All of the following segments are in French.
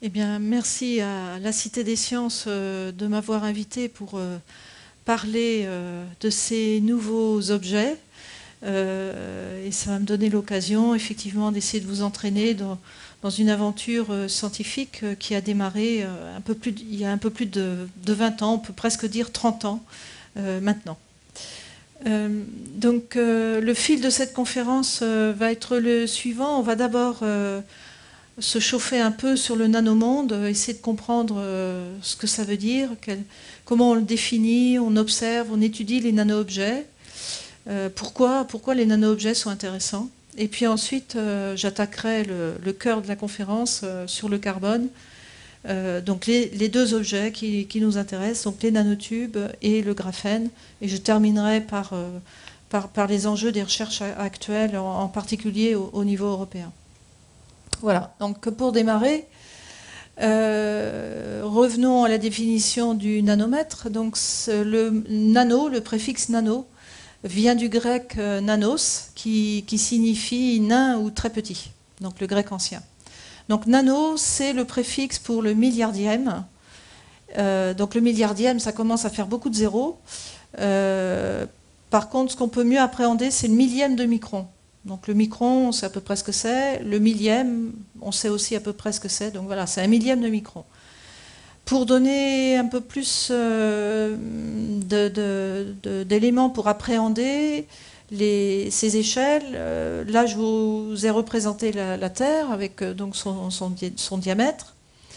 Eh bien, merci à la Cité des Sciences de m'avoir invité pour parler de ces nouveaux objets. Et ça va me donner l'occasion, effectivement, d'essayer de vous entraîner dans une aventure scientifique qui a démarré il y a un peu plus de 20 ans, on peut presque dire 30 ans maintenant. Donc, le fil de cette conférence va être le suivant. On va d'abord se chauffer un peu sur le nanomonde, essayer de comprendre ce que ça veut dire, comment on le définit, on observe, on étudie les nano-objets, pourquoi les nano-objets sont intéressants. Et puis ensuite, j'attaquerai le cœur de la conférence sur le carbone, donc les deux objets qui nous intéressent, donc les nanotubes et le graphène. Et je terminerai par les enjeux des recherches actuelles, en particulier au niveau européen. Voilà, donc pour démarrer, revenons à la définition du nanomètre. Donc le nano, le préfixe nano, vient du grec nanos, qui signifie nain ou très petit, donc le grec ancien. Donc nano, c'est le préfixe pour le milliardième. Donc le milliardième, ça commence à faire beaucoup de zéros. Par contre, ce qu'on peut mieux appréhender, c'est le millième de micron. Donc le micron, on sait à peu près ce que c'est. Le millième, on sait aussi à peu près ce que c'est. Donc voilà, c'est un millième de micron. Pour donner un peu plus d'éléments pour appréhender ces échelles, là je vous ai représenté la Terre avec donc son diamètre.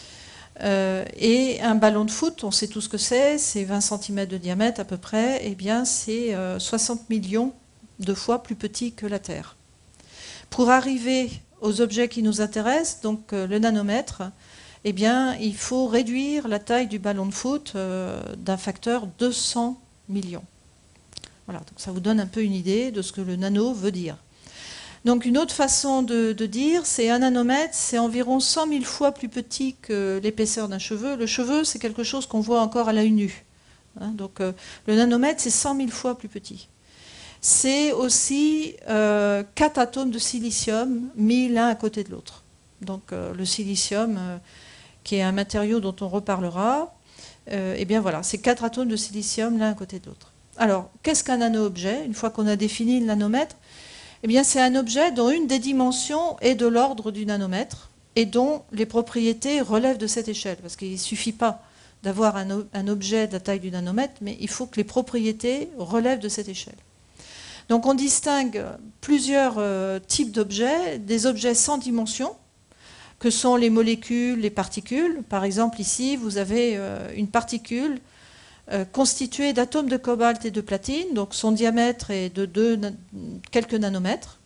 Et un ballon de foot, on sait tout ce que c'est 20 cm de diamètre à peu près, et bien c'est 60 millions de fois plus petit que la Terre. Pour arriver aux objets qui nous intéressent, donc le nanomètre, eh bien, il faut réduire la taille du ballon de foot d'un facteur 200 millions. Voilà, donc ça vous donne un peu une idée de ce que le nano veut dire. Donc une autre façon de dire, c'est un nanomètre, c'est environ 100 000 fois plus petit que l'épaisseur d'un cheveu. Le cheveu, c'est quelque chose qu'on voit encore à l'œil nu. Donc le nanomètre, c'est 100 000 fois plus petit. C'est aussi 4 atomes de silicium mis l'un à côté de l'autre. Donc le silicium, qui est un matériau dont on reparlera, eh bien voilà, c'est 4 atomes de silicium l'un à côté de l'autre. Alors, qu'est-ce qu'un nano-objet? Une fois qu'on a défini le nanomètre, eh bien c'est un objet dont une des dimensions est de l'ordre du nanomètre et dont les propriétés relèvent de cette échelle. Parce qu'il ne suffit pas d'avoir un objet de la taille du nanomètre, mais il faut que les propriétés relèvent de cette échelle. Donc on distingue plusieurs types d'objets, des objets sans dimension, que sont les molécules, les particules. Par exemple, ici, vous avez une particule constituée d'atomes de cobalt et de platine, donc son diamètre est de quelques nanomètres.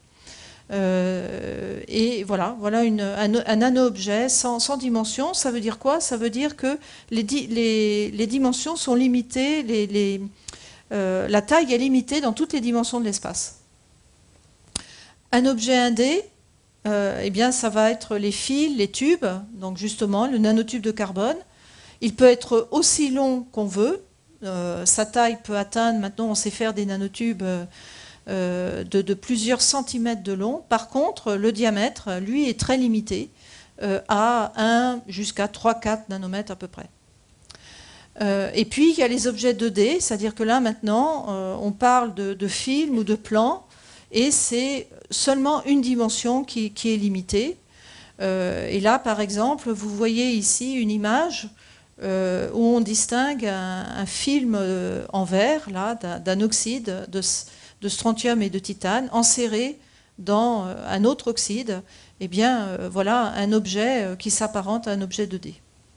Et voilà un nano-objet sans dimension. Ça veut dire quoi? Ça veut dire que les dimensions sont limitées, la taille est limitée dans toutes les dimensions de l'espace. Un objet 1D, eh bien, ça va être les fils, les tubes, donc justement le nanotube de carbone. Il peut être aussi long qu'on veut. Sa taille peut atteindre, maintenant on sait faire des nanotubes de plusieurs centimètres de long. Par contre, le diamètre, lui, est très limité à 1 jusqu'à 3-4 nanomètres à peu près. Et puis, il y a les objets 2D, c'est-à-dire que là, maintenant, on parle de film ou de plan, et c'est seulement une dimension qui est limitée. Et là, par exemple, vous voyez ici une image où on distingue un film en verre, là, d'un oxyde de strontium et de titane, enserré dans un autre oxyde. Eh bien, voilà un objet qui s'apparente à un objet 2D.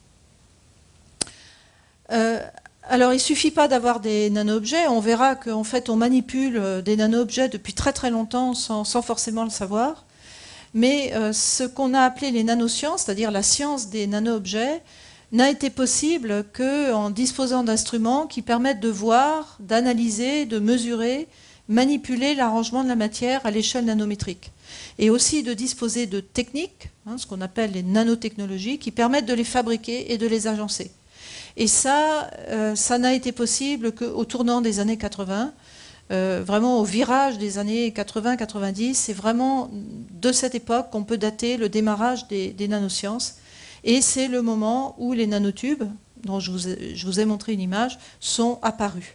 Alors, il ne suffit pas d'avoir des nano-objets. On verra qu'en fait, on manipule des nano-objets depuis très très longtemps sans forcément le savoir. Mais ce qu'on a appelé les nanosciences, c'est-à-dire la science des nano-objets, n'a été possible qu'en disposant d'instruments qui permettent de voir, d'analyser, de mesurer, manipuler l'arrangement de la matière à l'échelle nanométrique. Et aussi de disposer de techniques, ce qu'on appelle les nanotechnologies, qui permettent de les fabriquer et de les agencer. Et ça n'a été possible qu'au tournant des années 80, vraiment au virage des années 80-90, c'est vraiment de cette époque qu'on peut dater le démarrage des nanosciences. Et c'est le moment où les nanotubes, dont je vous ai montré une image, sont apparus.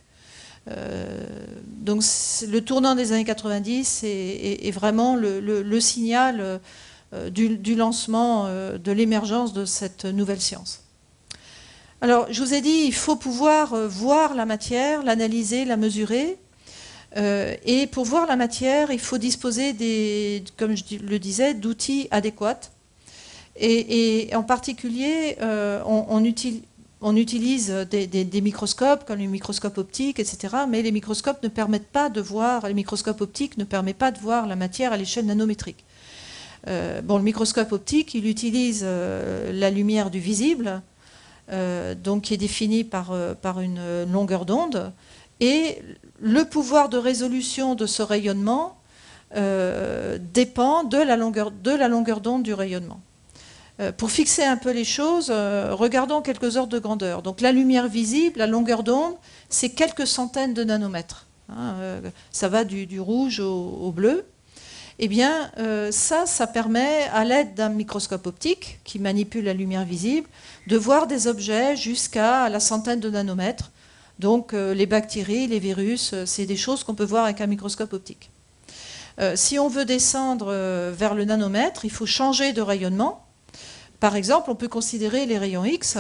Donc le tournant des années 90 est vraiment le signal du lancement, de l'émergence de cette nouvelle science. Alors, je vous ai dit, il faut pouvoir voir la matière, l'analyser, la mesurer. Et pour voir la matière, il faut disposer, comme je le disais, d'outils adéquats. Et en particulier, on utilise des microscopes, comme les microscopes optiques, etc. Mais les microscopes ne permettent pas de voir, les microscopes optiques ne permettent pas de voir la matière à l'échelle nanométrique. Le microscope optique, il utilise la lumière du visible, donc qui est définie par une longueur d'onde, et le pouvoir de résolution de ce rayonnement dépend de la longueur d'onde du rayonnement. Pour fixer un peu les choses, regardons quelques ordres de grandeur. Donc la lumière visible, la longueur d'onde, c'est quelques centaines de nanomètres. Ça va du rouge au bleu. Eh bien, ça permet, à l'aide d'un microscope optique qui manipule la lumière visible, de voir des objets jusqu'à la centaine de nanomètres. Donc, les bactéries, les virus, c'est des choses qu'on peut voir avec un microscope optique. Si on veut descendre vers le nanomètre, il faut changer de rayonnement. Par exemple, on peut considérer les rayons X.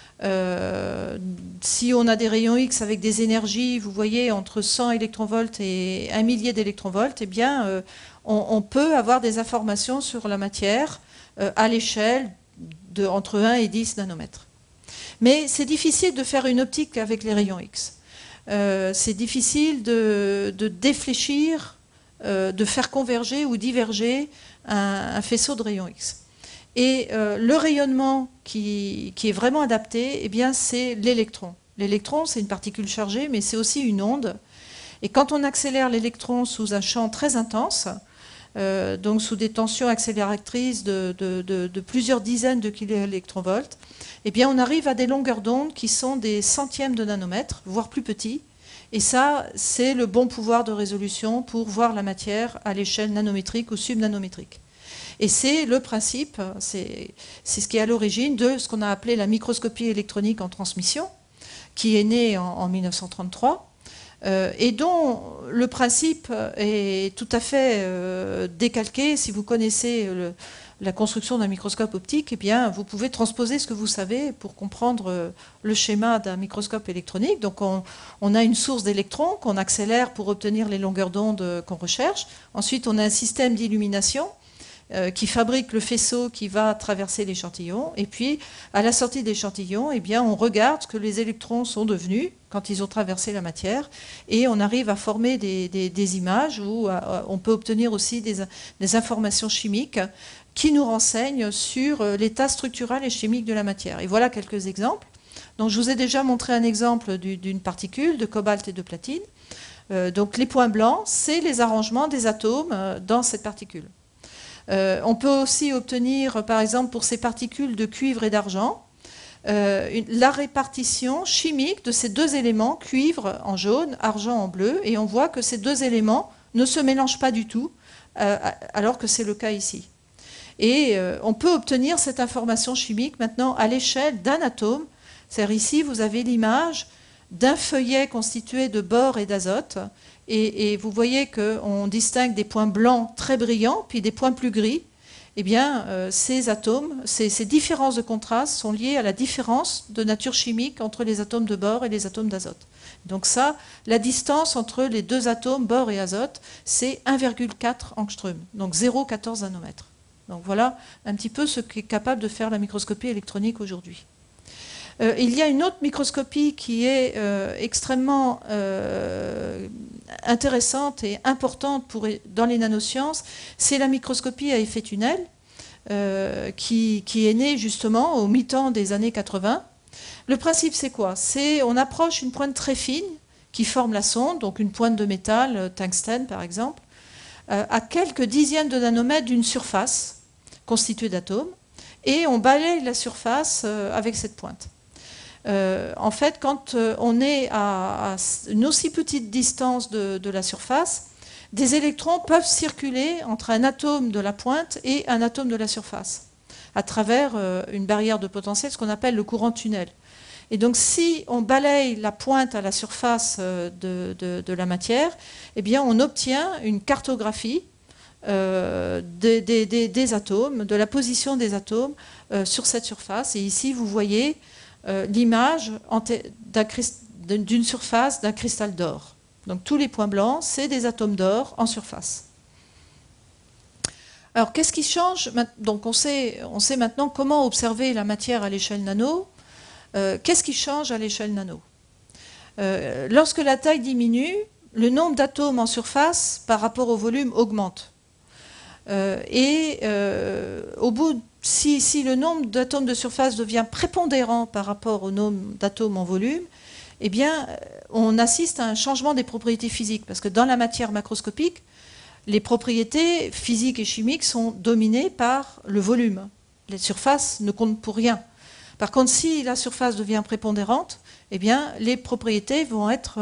Si on a des rayons X avec des énergies, vous voyez, entre 100 électronvolts et 1 millier d'électronvolts, eh bien, on peut avoir des informations sur la matière à l'échelle entre 1 et 10 nanomètres. Mais c'est difficile de faire une optique avec les rayons X. C'est difficile de défléchir, de faire converger ou diverger un faisceau de rayons X. Et le rayonnement qui est vraiment adapté, eh bien, c'est l'électron. L'électron, c'est une particule chargée, mais c'est aussi une onde. Et quand on accélère l'électron sous un champ très intense, donc sous des tensions accélératrices de plusieurs dizaines de kiloélectronvolts, eh bien, on arrive à des longueurs d'onde qui sont des centièmes de nanomètres, voire plus petits. Et ça, c'est le bon pouvoir de résolution pour voir la matière à l'échelle nanométrique ou subnanométrique. Et c'est le principe, c'est ce qui est à l'origine de ce qu'on a appelé la microscopie électronique en transmission, qui est née en 1933, et dont le principe est tout à fait décalqué. Si vous connaissez la construction d'un microscope optique, eh bien, vous pouvez transposer ce que vous savez pour comprendre le schéma d'un microscope électronique. Donc on a une source d'électrons qu'on accélère pour obtenir les longueurs d'onde qu'on recherche. Ensuite, on a un système d'illumination qui fabrique le faisceau qui va traverser l'échantillon. Et puis, à la sortie de l'échantillon, eh bien, on regarde ce que les électrons sont devenus quand ils ont traversé la matière. Et on arrive à former des images où on peut obtenir aussi des informations chimiques qui nous renseignent sur l'état structural et chimique de la matière. Et voilà quelques exemples. Donc, je vous ai déjà montré un exemple d'une particule de cobalt et de platine. Donc, les points blancs, c'est les arrangements des atomes dans cette particule. On peut aussi obtenir, par exemple, pour ces particules de cuivre et d'argent, la répartition chimique de ces deux éléments, cuivre en jaune, argent en bleu, et on voit que ces deux éléments ne se mélangent pas du tout, alors que c'est le cas ici. Et on peut obtenir cette information chimique maintenant à l'échelle d'un atome. C'est-à-dire ici, vous avez l'image d'un feuillet constitué de bore et d'azote. Et vous voyez qu'on distingue des points blancs très brillants, puis des points plus gris. Eh bien, ces atomes, ces différences de contraste sont liées à la différence de nature chimique entre les atomes de bore et les atomes d'azote. Donc ça, la distance entre les deux atomes, bore et azote, c'est 1,4 angstrom, donc 0,14 nanomètres. Donc voilà un petit peu ce qu'est capable de faire la microscopie électronique aujourd'hui. Il y a une autre microscopie qui est extrêmement intéressante et importante dans les nanosciences, c'est la microscopie à effet tunnel, qui est née justement au mi-temps des années 80. Le principe, c'est quoi? On approche une pointe très fine qui forme la sonde, donc une pointe de métal, tungstène par exemple, à quelques dixièmes de nanomètres d'une surface constituée d'atomes, et on balaye la surface avec cette pointe. En fait, quand on est à une aussi petite distance de la surface, des électrons peuvent circuler entre un atome de la pointe et un atome de la surface. à travers une barrière de potentiel, ce qu'on appelle le courant tunnel. Et donc, si on balaye la pointe à la surface de la matière, eh bien, on obtient une cartographie des atomes, de la position des atomes sur cette surface. Et ici, vous voyez l'image d'une surface d'un cristal d'or. Donc, tous les points blancs, c'est des atomes d'or en surface. Alors, qu'est-ce qui change? Donc, on sait maintenant comment observer la matière à l'échelle nano. Qu'est-ce qui change à l'échelle nano? Lorsque la taille diminue, le nombre d'atomes en surface par rapport au volume augmente. Au bout, si le nombre d'atomes de surface devient prépondérant par rapport au nombre d'atomes en volume, eh bien, on assiste à un changement des propriétés physiques. Parce que dans la matière macroscopique, les propriétés physiques et chimiques sont dominées par le volume. Les surfaces ne comptent pour rien. Par contre, si la surface devient prépondérante, eh bien, les propriétés vont être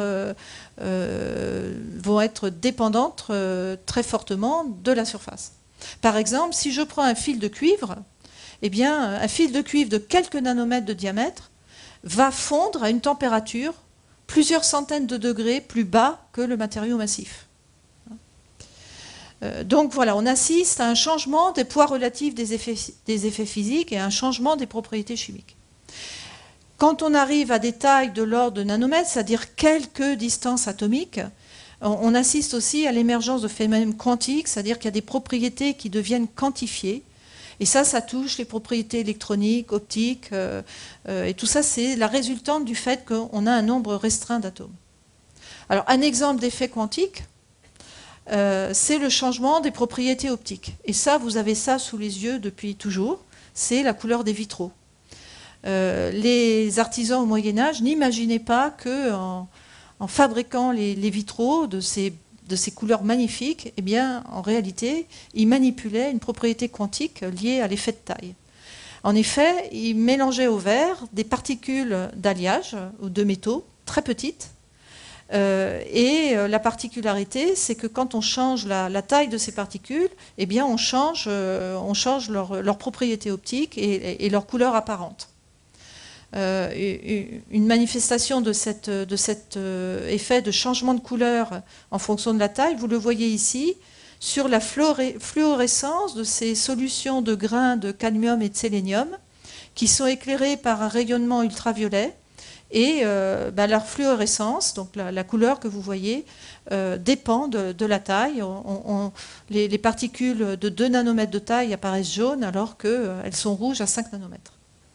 dépendantes très fortement de la surface. Par exemple, si je prends un fil de cuivre, eh bien, un fil de cuivre de quelques nanomètres de diamètre va fondre à une température plusieurs centaines de degrés plus bas que le matériau massif. Donc voilà, on assiste à un changement des poids relatifs des effets physiques et à un changement des propriétés chimiques. Quand on arrive à des tailles de l'ordre de nanomètres, c'est-à-dire quelques distances atomiques, on assiste aussi à l'émergence de phénomènes quantiques, c'est-à-dire qu'il y a des propriétés qui deviennent quantifiées. Et ça touche les propriétés électroniques, optiques, et tout ça, c'est la résultante du fait qu'on a un nombre restreint d'atomes. Alors, un exemple d'effet quantique, c'est le changement des propriétés optiques. Et ça, vous avez ça sous les yeux depuis toujours, c'est la couleur des vitraux. Les artisans au Moyen-Âge n'imaginaient pas qu'en fabriquant les vitraux de ces couleurs magnifiques, eh bien, en réalité, ils manipulaient une propriété quantique liée à l'effet de taille. En effet, ils mélangeaient au verre des particules d'alliage ou de métaux très petites. La particularité, c'est que quand on change la taille de ces particules, eh bien, on change leur propriété optique et leur couleur apparente. Une manifestation de cet effet de changement de couleur en fonction de la taille, vous le voyez ici, sur la fluorescence de ces solutions de grains de cadmium et de sélénium qui sont éclairées par un rayonnement ultraviolet. Et leur fluorescence, donc la couleur que vous voyez, dépend de la taille. Les particules de 2 nanomètres de taille apparaissent jaunes alors qu'elles sont rouges à 5 nanomètres.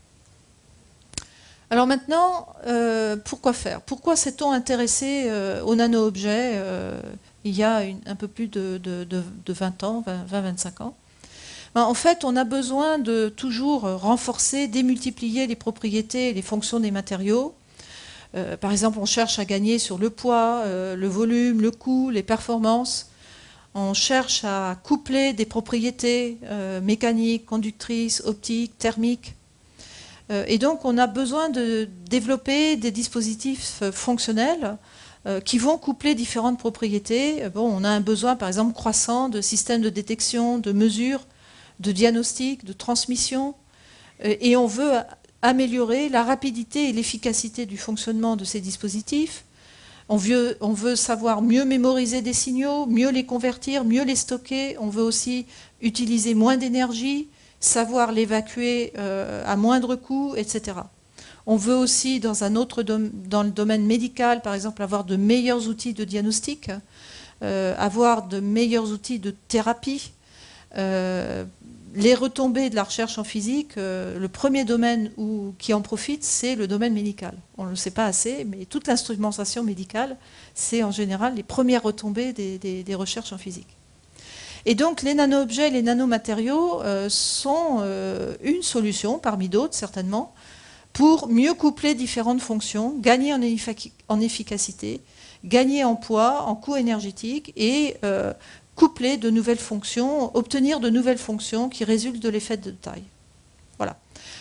Alors maintenant, pourquoi faire? Pourquoi s'est-on intéressé aux nano-objets il y a un peu plus de 20 ans, 20-25 ans? En fait, on a besoin de toujours renforcer, démultiplier les propriétés et les fonctions des matériaux. Par exemple, on cherche à gagner sur le poids, le volume, le coût, les performances. On cherche à coupler des propriétés mécaniques, conductrices, optiques, thermiques. Et donc, on a besoin de développer des dispositifs fonctionnels qui vont coupler différentes propriétés. Bon, on a un besoin, par exemple, croissant de systèmes de détection, de mesure, de diagnostic, de transmission. Et on veut améliorer la rapidité et l'efficacité du fonctionnement de ces dispositifs. On veut savoir mieux mémoriser des signaux, mieux les convertir, mieux les stocker. On veut aussi utiliser moins d'énergie, savoir l'évacuer à moindre coût, etc. On veut aussi, dans le domaine médical, par exemple, avoir de meilleurs outils de diagnostic, avoir de meilleurs outils de thérapie. Les retombées de la recherche en physique, le premier domaine qui en profite, c'est le domaine médical. On ne le sait pas assez, mais toute l'instrumentation médicale, c'est en général les premières retombées des recherches en physique. Et donc les nano-objets, les nanomatériaux sont une solution, parmi d'autres certainement, pour mieux coupler différentes fonctions, gagner en efficacité, gagner en poids, en coût énergétique et coupler de nouvelles fonctions, obtenir de nouvelles fonctions qui résultent de l'effet de taille. Voilà.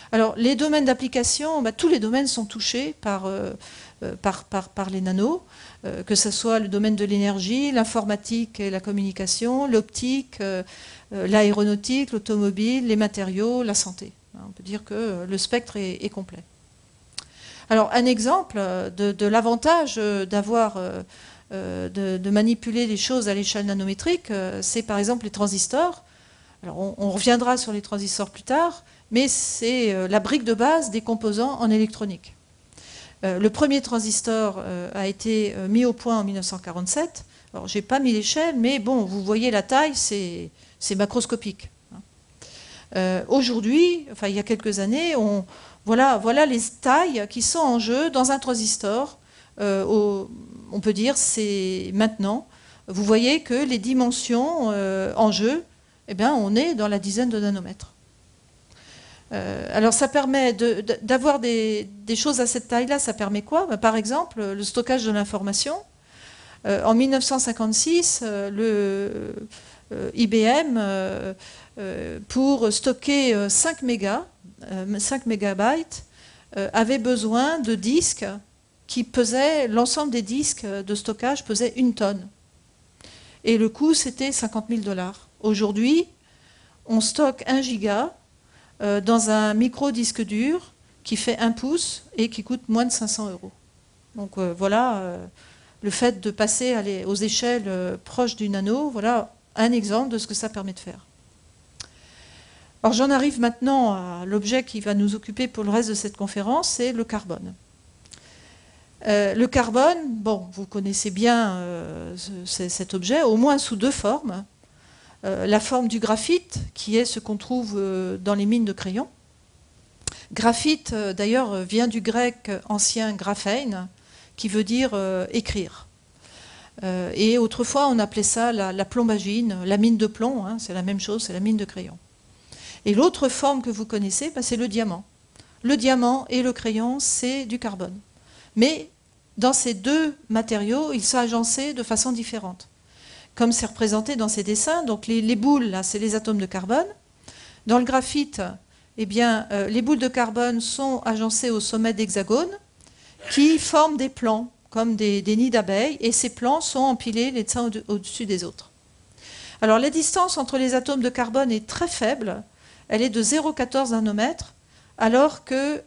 Alors, les domaines d'application, tous les domaines sont touchés par les nanos, que ce soit le domaine de l'énergie, l'informatique et la communication, l'optique, l'aéronautique, l'automobile, les matériaux, la santé. On peut dire que le spectre est complet. Alors, un exemple de l'avantage de manipuler les choses à l'échelle nanométrique, c'est par exemple les transistors. Alors, on reviendra sur les transistors plus tard, mais c'est la brique de base des composants en électronique. Le premier transistor a été mis au point en 1947. Alors, je n'ai pas mis l'échelle, mais bon, vous voyez la taille, c'est macroscopique. Aujourd'hui, enfin il y a quelques années, voilà les tailles qui sont en jeu dans un transistor. On peut dire c'est maintenant. Vous voyez que les dimensions en jeu, eh bien, on est dans la dizaine de nanomètres. Alors ça permet d'avoir des choses à cette taille-là. Ça permet quoi? Par exemple, le stockage de l'information. En 1956, IBM, pour stocker 5 mégabytes, avait besoin de disques qui pesaient, l'ensemble des disques de stockage pesait 1 tonne. Et le coût, c'était 50 000 $. Aujourd'hui, on stocke 1 giga dans un micro disque dur qui fait 1 pouce et qui coûte moins de 500 €. Donc voilà, le fait de passer aux échelles proches du nano, voilà un exemple de ce que ça permet de faire. Alors j'en arrive maintenant à l'objet qui va nous occuper pour le reste de cette conférence, c'est le carbone. Le carbone, bon, vous connaissez bien cet objet, au moins sous 2 formes. La forme du graphite, qui est ce qu'on trouve dans les mines de crayon. Graphite, d'ailleurs, vient du grec ancien graphein, qui veut dire écrire. Et autrefois, on appelait ça la plombagine, la mine de plomb, hein, c'est la même chose, c'est la mine de crayon. Et l'autre forme que vous connaissez, c'est le diamant. Le diamant et le crayon, c'est du carbone. Mais dans ces 2 matériaux, ils sont agencés de façon différente. Comme c'est représenté dans ces dessins, donc les boules, là, c'est les atomes de carbone. Dans le graphite, eh bien, les boules de carbone sont agencées au sommet d'hexagones qui forment des plans, comme des nids d'abeilles, et ces plans sont empilés les uns au-dessus des autres. Alors la distance entre les atomes de carbone est très faible, elle est de 0,14 nanomètres, alors que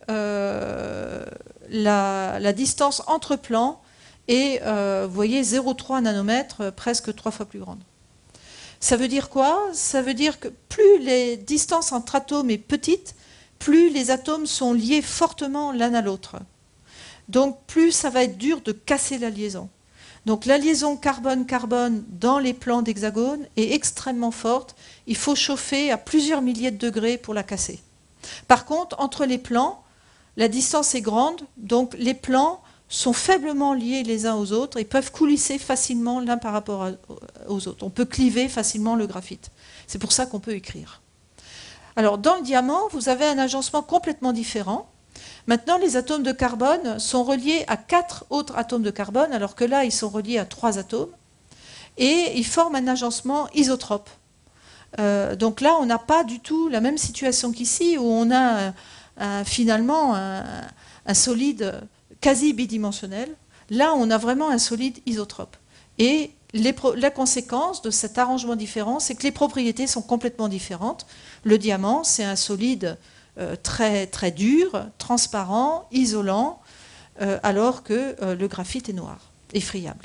la distance entre plans est, vous voyez, 0,3 nanomètres, presque 3 fois plus grande. Ça veut dire quoi? Ça veut dire que plus les distances entre atomes est petite, plus les atomes sont liés fortement l'un à l'autre. Donc plus ça va être dur de casser la liaison. Donc la liaison carbone-carbone dans les plans d'hexagone est extrêmement forte. Il faut chauffer à plusieurs milliers de degrés pour la casser. Par contre, entre les plans, la distance est grande, donc les plans sont faiblement liés les uns aux autres et peuvent coulisser facilement l'un par rapport aux autres. On peut cliver facilement le graphite. C'est pour ça qu'on peut écrire. Alors dans le diamant, vous avez un agencement complètement différent. Maintenant, les atomes de carbone sont reliés à 4 autres atomes de carbone, alors que là, ils sont reliés à 3 atomes. Et ils forment un agencement isotrope. Donc là, on n'a pas du tout la même situation qu'ici, où on a finalement un solide quasi bidimensionnel. Là, on a vraiment un solide isotrope. Et la conséquence de cet arrangement différent, c'est que les propriétés sont complètement différentes. Le diamant, c'est un solide très, très dur, transparent, isolant, alors que le graphite est noir et friable.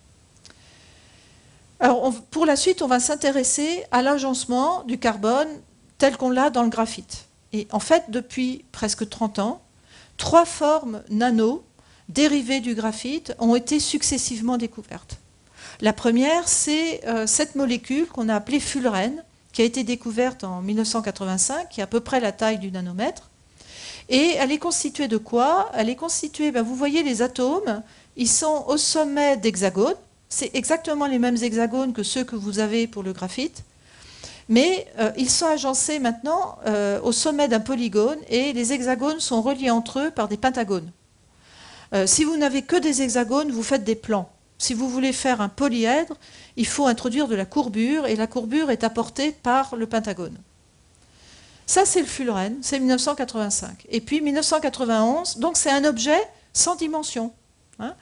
Alors, pour la suite, on va s'intéresser à l'agencement du carbone tel qu'on l'a dans le graphite. Et en fait, depuis presque 30 ans, 3 formes nano dérivées du graphite ont été successivement découvertes. La première, c'est cette molécule qu'on a appelée fullerène, qui a été découverte en 1985, qui est à peu près la taille du nanomètre. Et elle est constituée de quoi? Elle est constituée, vous voyez les atomes, ils sont au sommet d'hexagones. C'est exactement les mêmes hexagones que ceux que vous avez pour le graphite. Mais ils sont agencés maintenant au sommet d'un polygone et les hexagones sont reliés entre eux par des pentagones. Si vous n'avez que des hexagones, vous faites des plans. Si vous voulez faire un polyèdre, il faut introduire de la courbure et la courbure est apportée par le pentagone. Ça, c'est le fullerène, c'est 1985. Et puis 1991, donc c'est un objet sans dimension. Hein.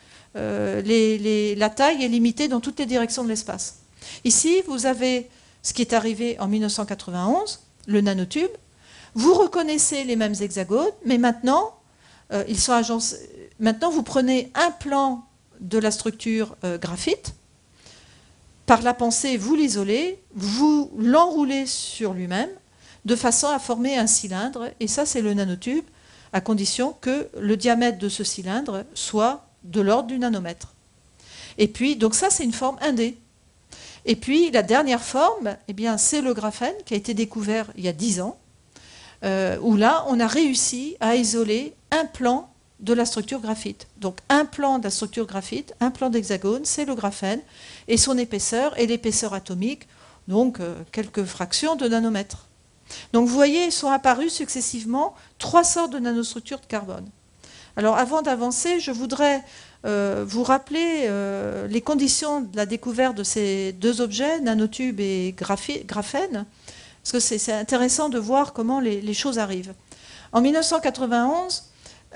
La taille est limitée dans toutes les directions de l'espace. Ici, vous avez ce qui est arrivé en 1991, le nanotube. Vous reconnaissez les mêmes hexagones, mais maintenant, ils sont agencés. Maintenant, vous prenez un plan de la structure graphite. Par la pensée, vous l'isolez, vous l'enroulez sur lui-même, de façon à former un cylindre. Et ça, c'est le nanotube, à condition que le diamètre de ce cylindre soit de l'ordre du nanomètre. Et puis, donc ça, c'est une forme 1D. Et puis, la dernière forme, eh bien, c'est le graphène, qui a été découvert il y a 10 ans, où là, on a réussi à isoler un plan de la structure graphite. Donc, un plan de la structure graphite, un plan d'hexagone, c'est le graphène, et son épaisseur, et l'épaisseur atomique, donc quelques fractions de nanomètres. Donc, vous voyez, sont apparus successivement 3 sortes de nanostructures de carbone. Alors, avant d'avancer, je voudrais vous rappeler les conditions de la découverte de ces deux objets, nanotube et graphène, parce que c'est intéressant de voir comment les choses arrivent. En 1991,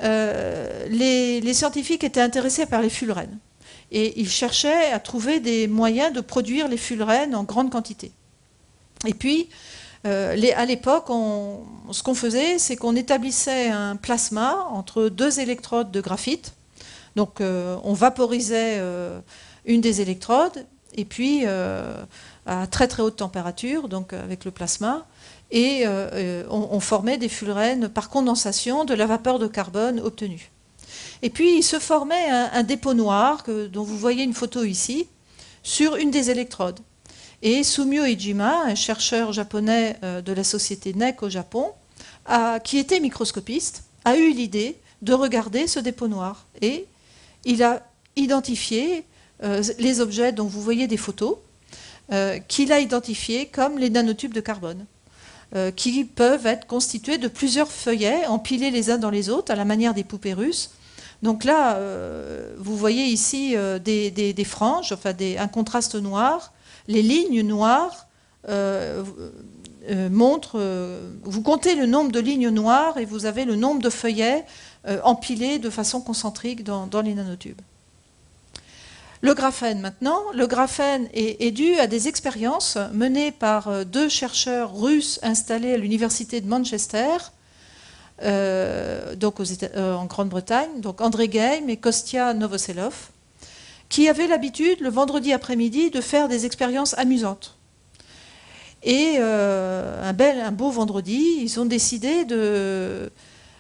les scientifiques étaient intéressés par les fullerènes, et ils cherchaient à trouver des moyens de produire les fullerènes en grande quantité. Et puis, à l'époque, ce qu'on faisait, c'est qu'on établissait un plasma entre 2 électrodes de graphite. Donc, on vaporisait une des électrodes, et puis à très très haute température, donc avec le plasma, et on formait des fullerènes par condensation de la vapeur de carbone obtenue. Et puis, il se formait un dépôt noir, dont vous voyez une photo ici, sur une des électrodes. Et Sumio Iijima, un chercheur japonais de la société NEC au Japon, qui était microscopiste, a eu l'idée de regarder ce dépôt noir. Et il a identifié les objets dont vous voyez des photos, qu'il a identifiés comme les nanotubes de carbone, qui peuvent être constitués de plusieurs feuillets empilés les uns dans les autres, à la manière des poupées russes. Donc là, vous voyez ici des franges, enfin un contraste noir. Les lignes noires montrent, vous comptez le nombre de lignes noires et vous avez le nombre de feuillets empilés de façon concentrique dans les nanotubes. Le graphène maintenant, le graphène est dû à des expériences menées par 2 chercheurs russes installés à l'université de Manchester, donc en Grande-Bretagne, donc André Geim et Kostya Novoselov, qui avaient l'habitude, le vendredi après-midi, de faire des expériences amusantes. Et un beau vendredi, ils ont décidé de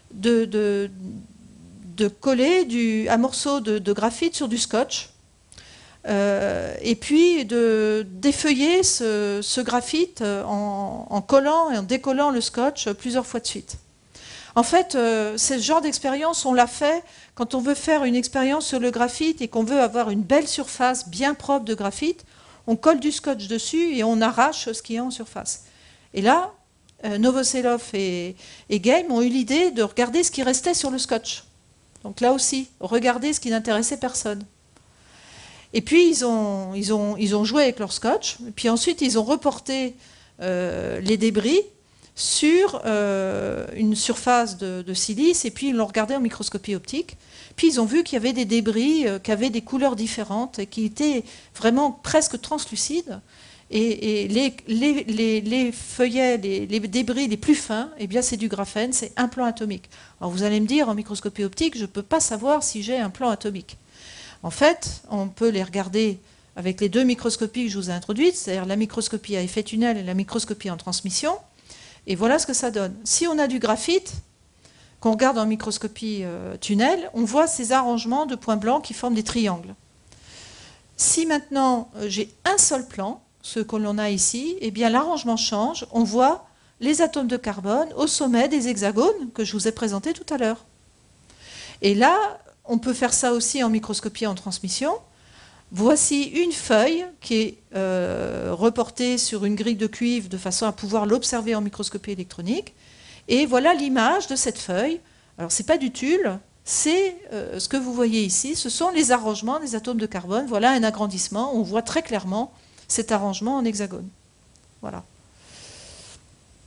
coller un morceau de graphite sur du scotch, et puis de défeuiller ce graphite en collant et en décollant le scotch plusieurs fois de suite. En fait, ce genre d'expérience, on l'a fait quand on veut faire une expérience sur le graphite et qu'on veut avoir une belle surface bien propre de graphite. On colle du scotch dessus et on arrache ce qui est en surface. Et là, Novoselov et Geim ont eu l'idée de regarder ce qui restait sur le scotch. Donc là aussi, regarder ce qui n'intéressait personne. Et puis, ils ont joué avec leur scotch. Et puis ensuite, ils ont reporté les débris sur une surface de silice, et puis ils l'ont regardé en microscopie optique. Puis ils ont vu qu'il y avait des débris qui avaient des couleurs différentes et qui étaient vraiment presque translucides. Et les feuillets, les débris les plus fins, eh bien c'est du graphène, c'est un plan atomique. Alors vous allez me dire, en microscopie optique, je ne peux pas savoir si j'ai un plan atomique. En fait, on peut les regarder avec les 2 microscopies que je vous ai introduites, c'est-à-dire la microscopie à effet tunnel et la microscopie en transmission. Et voilà ce que ça donne. Si on a du graphite, qu'on regarde en microscopie tunnel, on voit ces arrangements de points blancs qui forment des triangles. Si maintenant j'ai un seul plan, ce que l'on a ici, eh bien l'arrangement change. On voit les atomes de carbone au sommet des hexagones que je vous ai présentés tout à l'heure. Et là, on peut faire ça aussi en microscopie en transmission. Voici une feuille qui est reportée sur une grille de cuivre de façon à pouvoir l'observer en microscopie électronique. Et voilà l'image de cette feuille. Alors, ce n'est pas du tulle, c'est ce que vous voyez ici. Ce sont les arrangements des atomes de carbone. Voilà un agrandissement. On voit très clairement cet arrangement en hexagone. Voilà.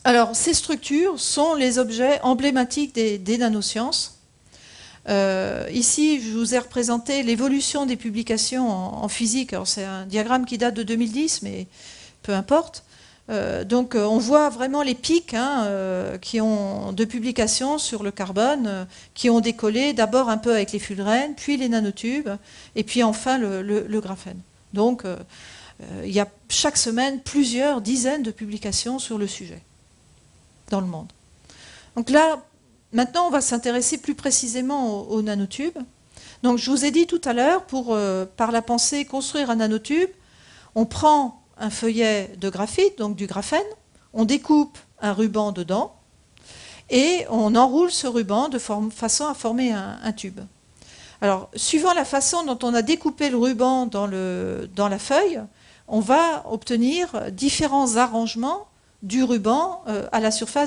Alors, ces structures sont les objets emblématiques des nanosciences. Ici, je vous ai représenté l'évolution des publications en physique. Alors, c'est un diagramme qui date de 2010, mais peu importe. Donc, on voit vraiment les pics de publications sur le carbone qui ont décollé d'abord un peu avec les fullerenes, puis les nanotubes, et puis enfin le graphène. Donc, il y a chaque semaine plusieurs dizaines de publications sur le sujet dans le monde. Donc là, maintenant, on va s'intéresser plus précisément aux nanotubes. Donc, je vous ai dit tout à l'heure, pour, par la pensée, construire un nanotube, on prend un feuillet de graphite, donc du graphène, on découpe un ruban dedans, et on enroule ce ruban de façon à former un tube. Alors, suivant la façon dont on a découpé le ruban dans la feuille, on va obtenir différents arrangements du ruban à la surface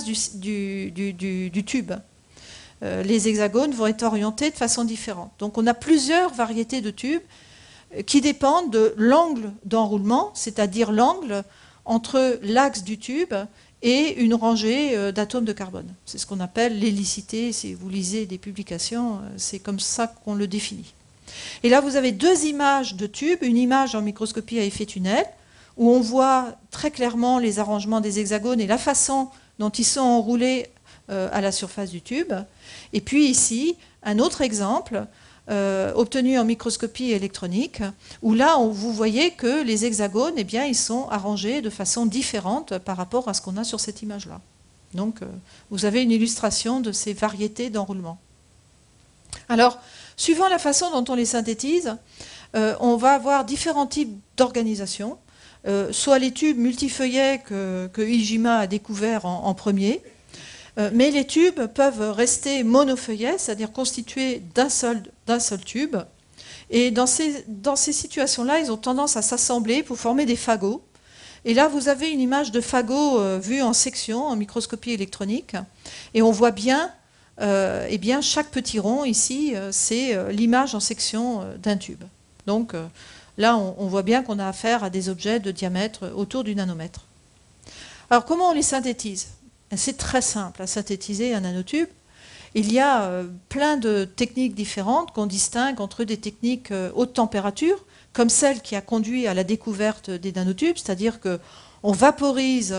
du tube. Les hexagones vont être orientés de façon différente. Donc on a plusieurs variétés de tubes qui dépendent de l'angle d'enroulement, c'est-à-dire l'angle entre l'axe du tube et une rangée d'atomes de carbone. C'est ce qu'on appelle l'hélicité. Si vous lisez des publications, c'est comme ça qu'on le définit. Et là, vous avez deux images de tubes, une image en microscopie à effet tunnel, où on voit très clairement les arrangements des hexagones et la façon dont ils sont enroulés à la surface du tube. Et puis ici, un autre exemple obtenu en microscopie électronique, où là, vous voyez que les hexagones, eh bien, ils sont arrangés de façon différente par rapport à ce qu'on a sur cette image-là. Donc, vous avez une illustration de ces variétés d'enroulement. Alors, suivant la façon dont on les synthétise, on va avoir différents types d'organisation. Soit les tubes multifeuillets que Iijima a découverts en premier, mais les tubes peuvent rester monofeuillets, c'est-à-dire constitués d'un seul tube. Et dans ces situations-là, ils ont tendance à s'assembler pour former des fagots. Et là, vous avez une image de fagot vue en section, en microscopie électronique. Et on voit bien, eh bien chaque petit rond ici, c'est l'image en section d'un tube. Donc, là, on voit bien qu'on a affaire à des objets de diamètre autour du nanomètre. Alors, comment on les synthétise? C'est très simple à synthétiser un nanotube. Il y a plein de techniques différentes qu'on distingue entre des techniques haute température, comme celle qui a conduit à la découverte des nanotubes, c'est-à-dire qu'on vaporise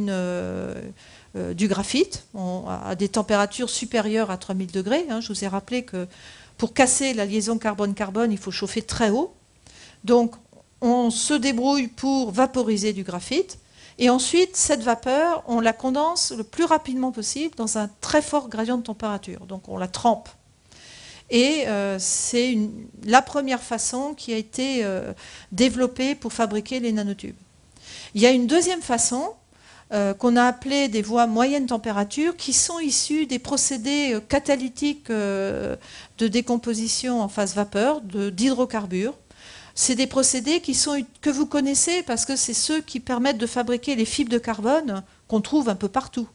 du graphite à des températures supérieures à 3000 degrés. Je vous ai rappelé que pour casser la liaison carbone-carbone, il faut chauffer très haut. Donc, on se débrouille pour vaporiser du graphite. Et ensuite, cette vapeur, on la condense le plus rapidement possible dans un très fort gradient de température. Donc, on la trempe. Et c'est la première façon qui a été développée pour fabriquer les nanotubes. Il y a une deuxième façon qu'on a appelée des voies moyenne température, qui sont issues des procédés catalytiques de décomposition en phase vapeur d'hydrocarbures. C'est des procédés que vous connaissez parce que c'est ceux qui permettent de fabriquer les fibres de carbone qu'on trouve un peu partout.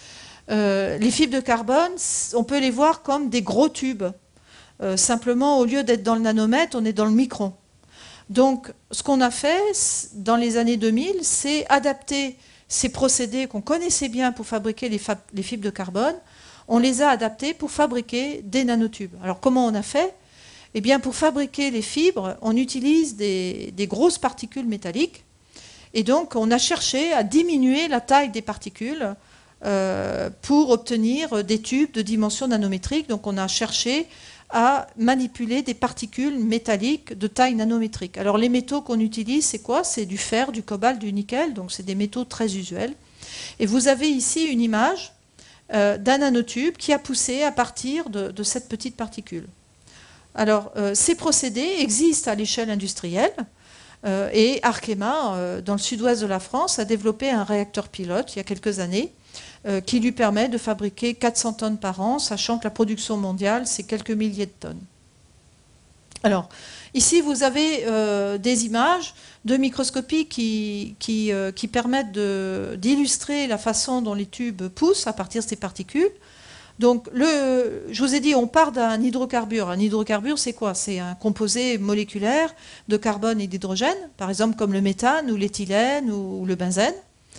Les fibres de carbone, on peut les voir comme des gros tubes. Simplement, au lieu d'être dans le nanomètre, on est dans le micron. Donc, ce qu'on a fait dans les années 2000, c'est adapter ces procédés qu'on connaissait bien pour fabriquer les fibres de carbone. On les a adaptés pour fabriquer des nanotubes. Alors, comment on a fait ? Eh bien, pour fabriquer les fibres, on utilise des grosses particules métalliques. Et donc, on a cherché à diminuer la taille des particules pour obtenir des tubes de dimension nanométrique. Donc, on a cherché à manipuler des particules métalliques de taille nanométrique. Alors, les métaux qu'on utilise, c'est quoi? C'est du fer, du cobalt, du nickel. Donc, c'est des métaux très usuels. Et vous avez ici une image d'un nanotube qui a poussé à partir de cette petite particule. Alors, ces procédés existent à l'échelle industrielle et Arkema, dans le sud-ouest de la France, a développé un réacteur pilote il y a quelques années qui lui permet de fabriquer 400 tonnes par an, sachant que la production mondiale, c'est quelques milliers de tonnes. Alors, ici, vous avez des images de microscopie qui permettent d'illustrer la façon dont les tubes poussent à partir de ces particules. Donc, je vous ai dit, on part d'un hydrocarbure. Un hydrocarbure, c'est quoi? C'est un composé moléculaire de carbone et d'hydrogène, par exemple comme le méthane ou l'éthylène ou le benzène.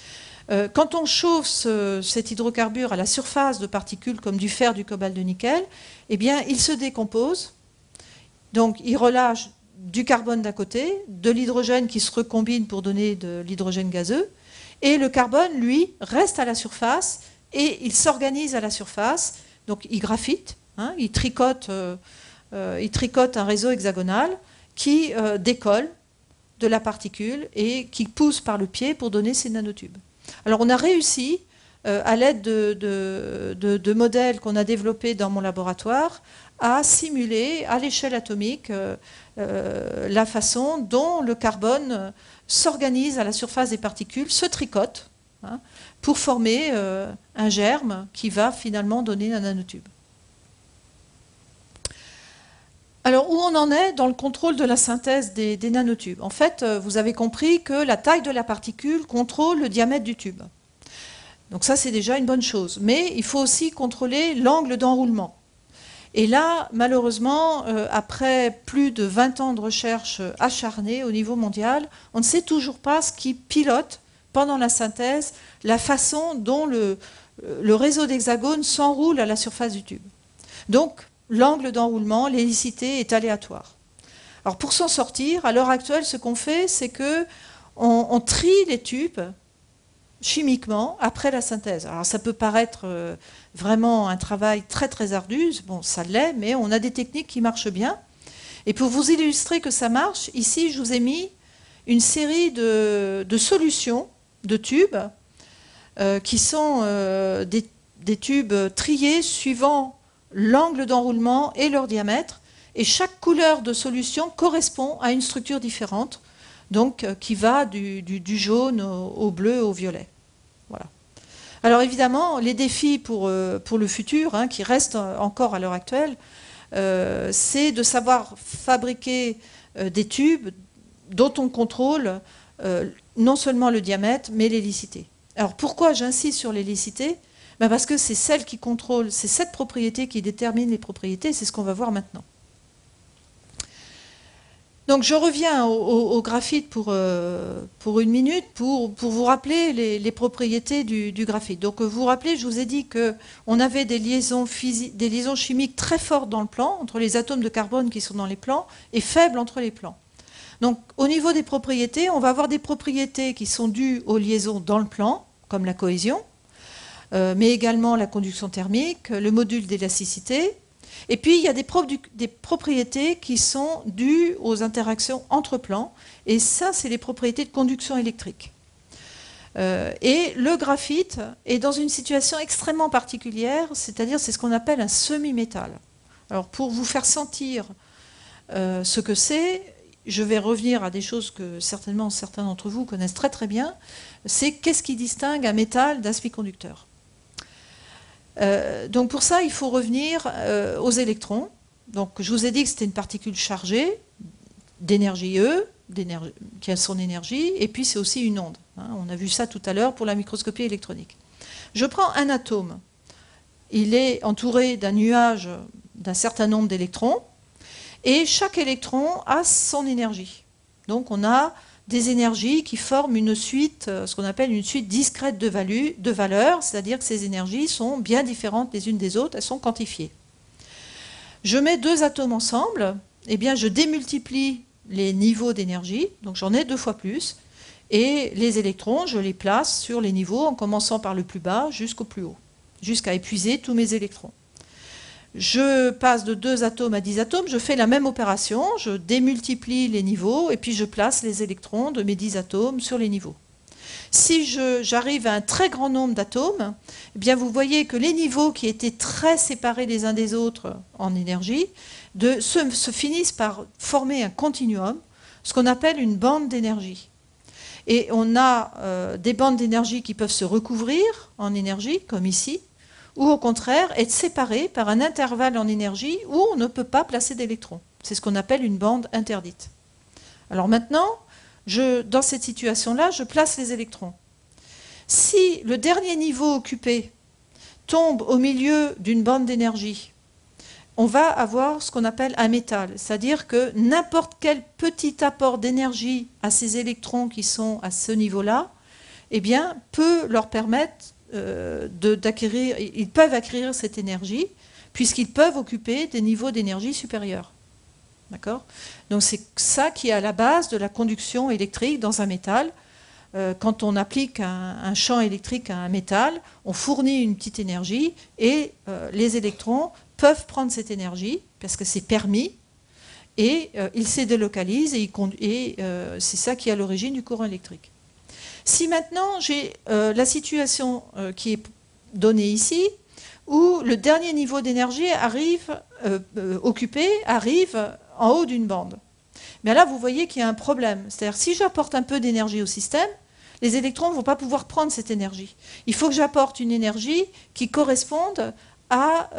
Quand on chauffe cet hydrocarbure à la surface de particules comme du fer, du cobalt, du nickel, eh bien, il se décompose. Donc, il relâche du carbone d'un côté, de l'hydrogène qui se recombine pour donner de l'hydrogène gazeux, et le carbone, lui, reste à la surface et il s'organise à la surface. Donc, il graphite, hein, il tricote un réseau hexagonal qui décolle de la particule et qui pousse par le pied pour donner ces nanotubes. Alors on a réussi, à l'aide de modèles qu'on a développés dans mon laboratoire, à simuler à l'échelle atomique la façon dont le carbone s'organise à la surface des particules, se tricote, hein, pour former un germe qui va finalement donner un nanotube. Alors, où on en est dans le contrôle de la synthèse des nanotubes? En fait, vous avez compris que la taille de la particule contrôle le diamètre du tube. Donc ça, c'est déjà une bonne chose. Mais il faut aussi contrôler l'angle d'enroulement. Et là, malheureusement, après plus de 20 ans de recherche acharnée au niveau mondial, on ne sait toujours pas ce qui pilote, pendant la synthèse, la façon dont le réseau d'hexagones s'enroule à la surface du tube. Donc, l'angle d'enroulement, l'hélicité est aléatoire. Alors pour s'en sortir, à l'heure actuelle, ce qu'on fait, c'est qu'on trie les tubes chimiquement après la synthèse. Alors ça peut paraître vraiment un travail très très ardu, bon ça l'est, mais on a des techniques qui marchent bien. Et pour vous illustrer que ça marche, ici je vous ai mis une série de solutions de tubes qui sont des tubes triés suivant l'angle d'enroulement et leur diamètre, et chaque couleur de solution correspond à une structure différente, donc qui va du jaune au bleu au violet. Voilà. Alors évidemment, les défis pour le futur, hein, qui restent encore à l'heure actuelle, c'est de savoir fabriquer des tubes dont on contrôle non seulement le diamètre, mais l'hélicité. Alors pourquoi j'insiste sur l'hélicité? Ben parce que c'est celle qui contrôle, c'est cette propriété qui détermine les propriétés, c'est ce qu'on va voir maintenant. Donc je reviens au graphite pour une minute pour vous rappeler les propriétés du graphite. Donc vous vous rappelez, je vous ai dit qu'on avait des liaisons chimiques très fortes dans le plan, entre les atomes de carbone qui sont dans les plans, et faibles entre les plans. Donc au niveau des propriétés, on va avoir des propriétés qui sont dues aux liaisons dans le plan, comme la cohésion, mais également la conduction thermique, le module d'élasticité. Et puis, il y a des propriétés qui sont dues aux interactions entre plans. Et ça, c'est les propriétés de conduction électrique. Et le graphite est dans une situation extrêmement particulière, c'est-à-dire c'est ce qu'on appelle un semi-métal. Alors, pour vous faire sentir ce que c'est, je vais revenir à des choses que certainement certains d'entre vous connaissent très très bien. C'est qu'est-ce qui distingue un métal d'un semi-conducteur. Donc pour ça, il faut revenir aux électrons. Donc je vous ai dit que c'était une particule chargée d'énergie E, qui a son énergie, et puis c'est aussi une onde. Hein. On a vu ça tout à l'heure pour la microscopie électronique. Je prends un atome. Il est entouré d'un nuage d'un certain nombre d'électrons, et chaque électron a son énergie. Donc on a des énergies qui forment une suite, ce qu'on appelle une suite discrète de valeurs, c'est-à-dire que ces énergies sont bien différentes les unes des autres, elles sont quantifiées. Je mets deux atomes ensemble, eh bien je démultiplie les niveaux d'énergie, donc j'en ai 2 fois plus, et les électrons, je les place sur les niveaux en commençant par le plus bas jusqu'au plus haut, jusqu'à épuiser tous mes électrons. Je passe de 2 atomes à 10 atomes, je fais la même opération, je démultiplie les niveaux et puis je place les électrons de mes 10 atomes sur les niveaux. Si j'arrive à un très grand nombre d'atomes, eh bien vous voyez que les niveaux qui étaient très séparés les uns des autres en énergie se finissent par former un continuum, ce qu'on appelle une bande d'énergie. Et on a des bandes d'énergie qui peuvent se recouvrir en énergie, comme ici, ou au contraire être séparés par un intervalle en énergie où on ne peut pas placer d'électrons. C'est ce qu'on appelle une bande interdite. Alors maintenant, dans cette situation-là, je place les électrons. Si le dernier niveau occupé tombe au milieu d'une bande d'énergie, on va avoir ce qu'on appelle un métal, c'est-à-dire que n'importe quel petit apport d'énergie à ces électrons qui sont à ce niveau-là eh bien, peut leur permettre d'acquérir, ils peuvent acquérir cette énergie, puisqu'ils peuvent occuper des niveaux d'énergie supérieurs. D'accord ? Donc c'est ça qui est à la base de la conduction électrique dans un métal. Quand on applique un champ électrique à un métal, on fournit une petite énergie et les électrons peuvent prendre cette énergie, parce que c'est permis, et ils se délocalisent, et c'est ça qui est à l'origine du courant électrique. Si maintenant j'ai la situation qui est donnée ici, où le dernier niveau d'énergie arrive, arrive en haut d'une bande. Mais là, vous voyez qu'il y a un problème. C'est-à-dire, si j'apporte un peu d'énergie au système, les électrons ne vont pas pouvoir prendre cette énergie. Il faut que j'apporte une énergie qui corresponde à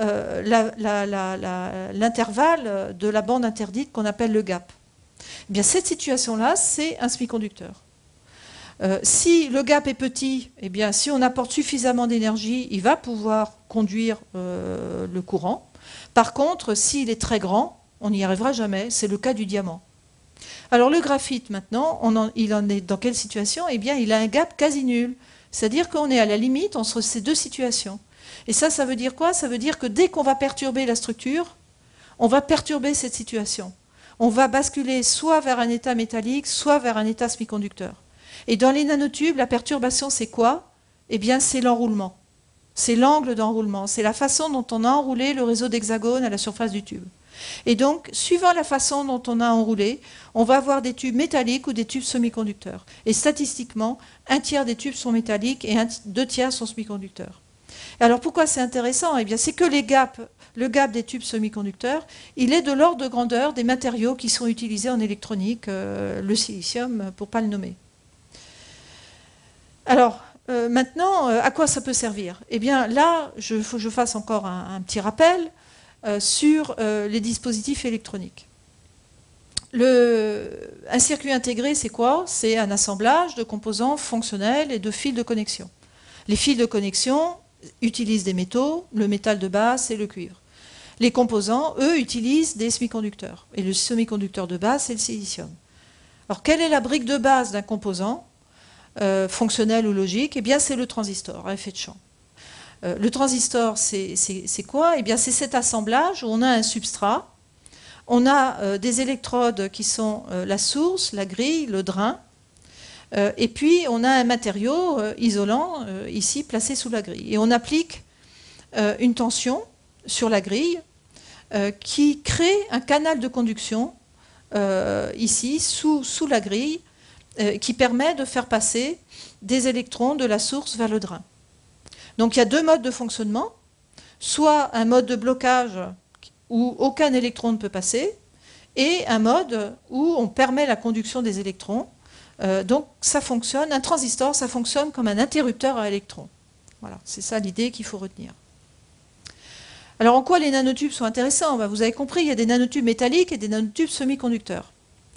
l'intervalle de la bande interdite qu'on appelle le gap. Eh bien, cette situation-là, c'est un semi-conducteur. Si le gap est petit, eh bien, si on apporte suffisamment d'énergie, il va pouvoir conduire le courant. Par contre, s'il est très grand, on n'y arrivera jamais. C'est le cas du diamant. Alors le graphite, maintenant, il en est dans quelle situation? Eh bien, il a un gap quasi nul. C'est-à-dire qu'on est à la limite entre ces deux situations. Et ça veut dire quoi? Ça veut dire que dès qu'on va perturber la structure, on va perturber cette situation. On va basculer soit vers un état métallique, soit vers un état semi-conducteur. Et dans les nanotubes, la perturbation, c'est quoi? Eh bien, c'est l'enroulement. C'est l'angle d'enroulement. C'est la façon dont on a enroulé le réseau d'hexagones à la surface du tube. Et donc, suivant la façon dont on a enroulé, on va avoir des tubes métalliques ou des tubes semi-conducteurs. Et statistiquement, un tiers des tubes sont métalliques et deux tiers sont semi-conducteurs. Alors, pourquoi c'est intéressant? Eh bien, c'est que le gap des tubes semi-conducteurs, il est de l'ordre de grandeur des matériaux qui sont utilisés en électronique, le silicium, pour ne pas le nommer. Alors, maintenant, à quoi ça peut servir? Eh bien, là, il faut que je fasse encore un petit rappel sur les dispositifs électroniques. Un circuit intégré, c'est quoi? C'est un assemblage de composants fonctionnels et de fils de connexion. Les fils de connexion utilisent des métaux, le métal de base, c'est le cuivre. Les composants, eux, utilisent des semi-conducteurs. Et le semi-conducteur de base, c'est le silicium. Alors, quelle est la brique de base d'un composant fonctionnel ou logique? Eh bien, c'est le transistor à effet de champ. Le transistor, c'est quoi? Eh bien, c'est cet assemblage où on a un substrat, on a des électrodes qui sont la source, la grille, le drain, et puis on a un matériau isolant, ici, placé sous la grille. Et on applique une tension sur la grille qui crée un canal de conduction, ici, sous la grille, qui permet de faire passer des électrons de la source vers le drain. Donc il y a deux modes de fonctionnement, soit un mode de blocage où aucun électron ne peut passer, et un mode où on permet la conduction des électrons. Donc ça fonctionne, un transistor, ça fonctionne comme un interrupteur à électrons. Voilà, c'est ça l'idée qu'il faut retenir. Alors en quoi les nanotubes sont intéressants? Vous avez compris, il y a des nanotubes métalliques et des nanotubes semi-conducteurs.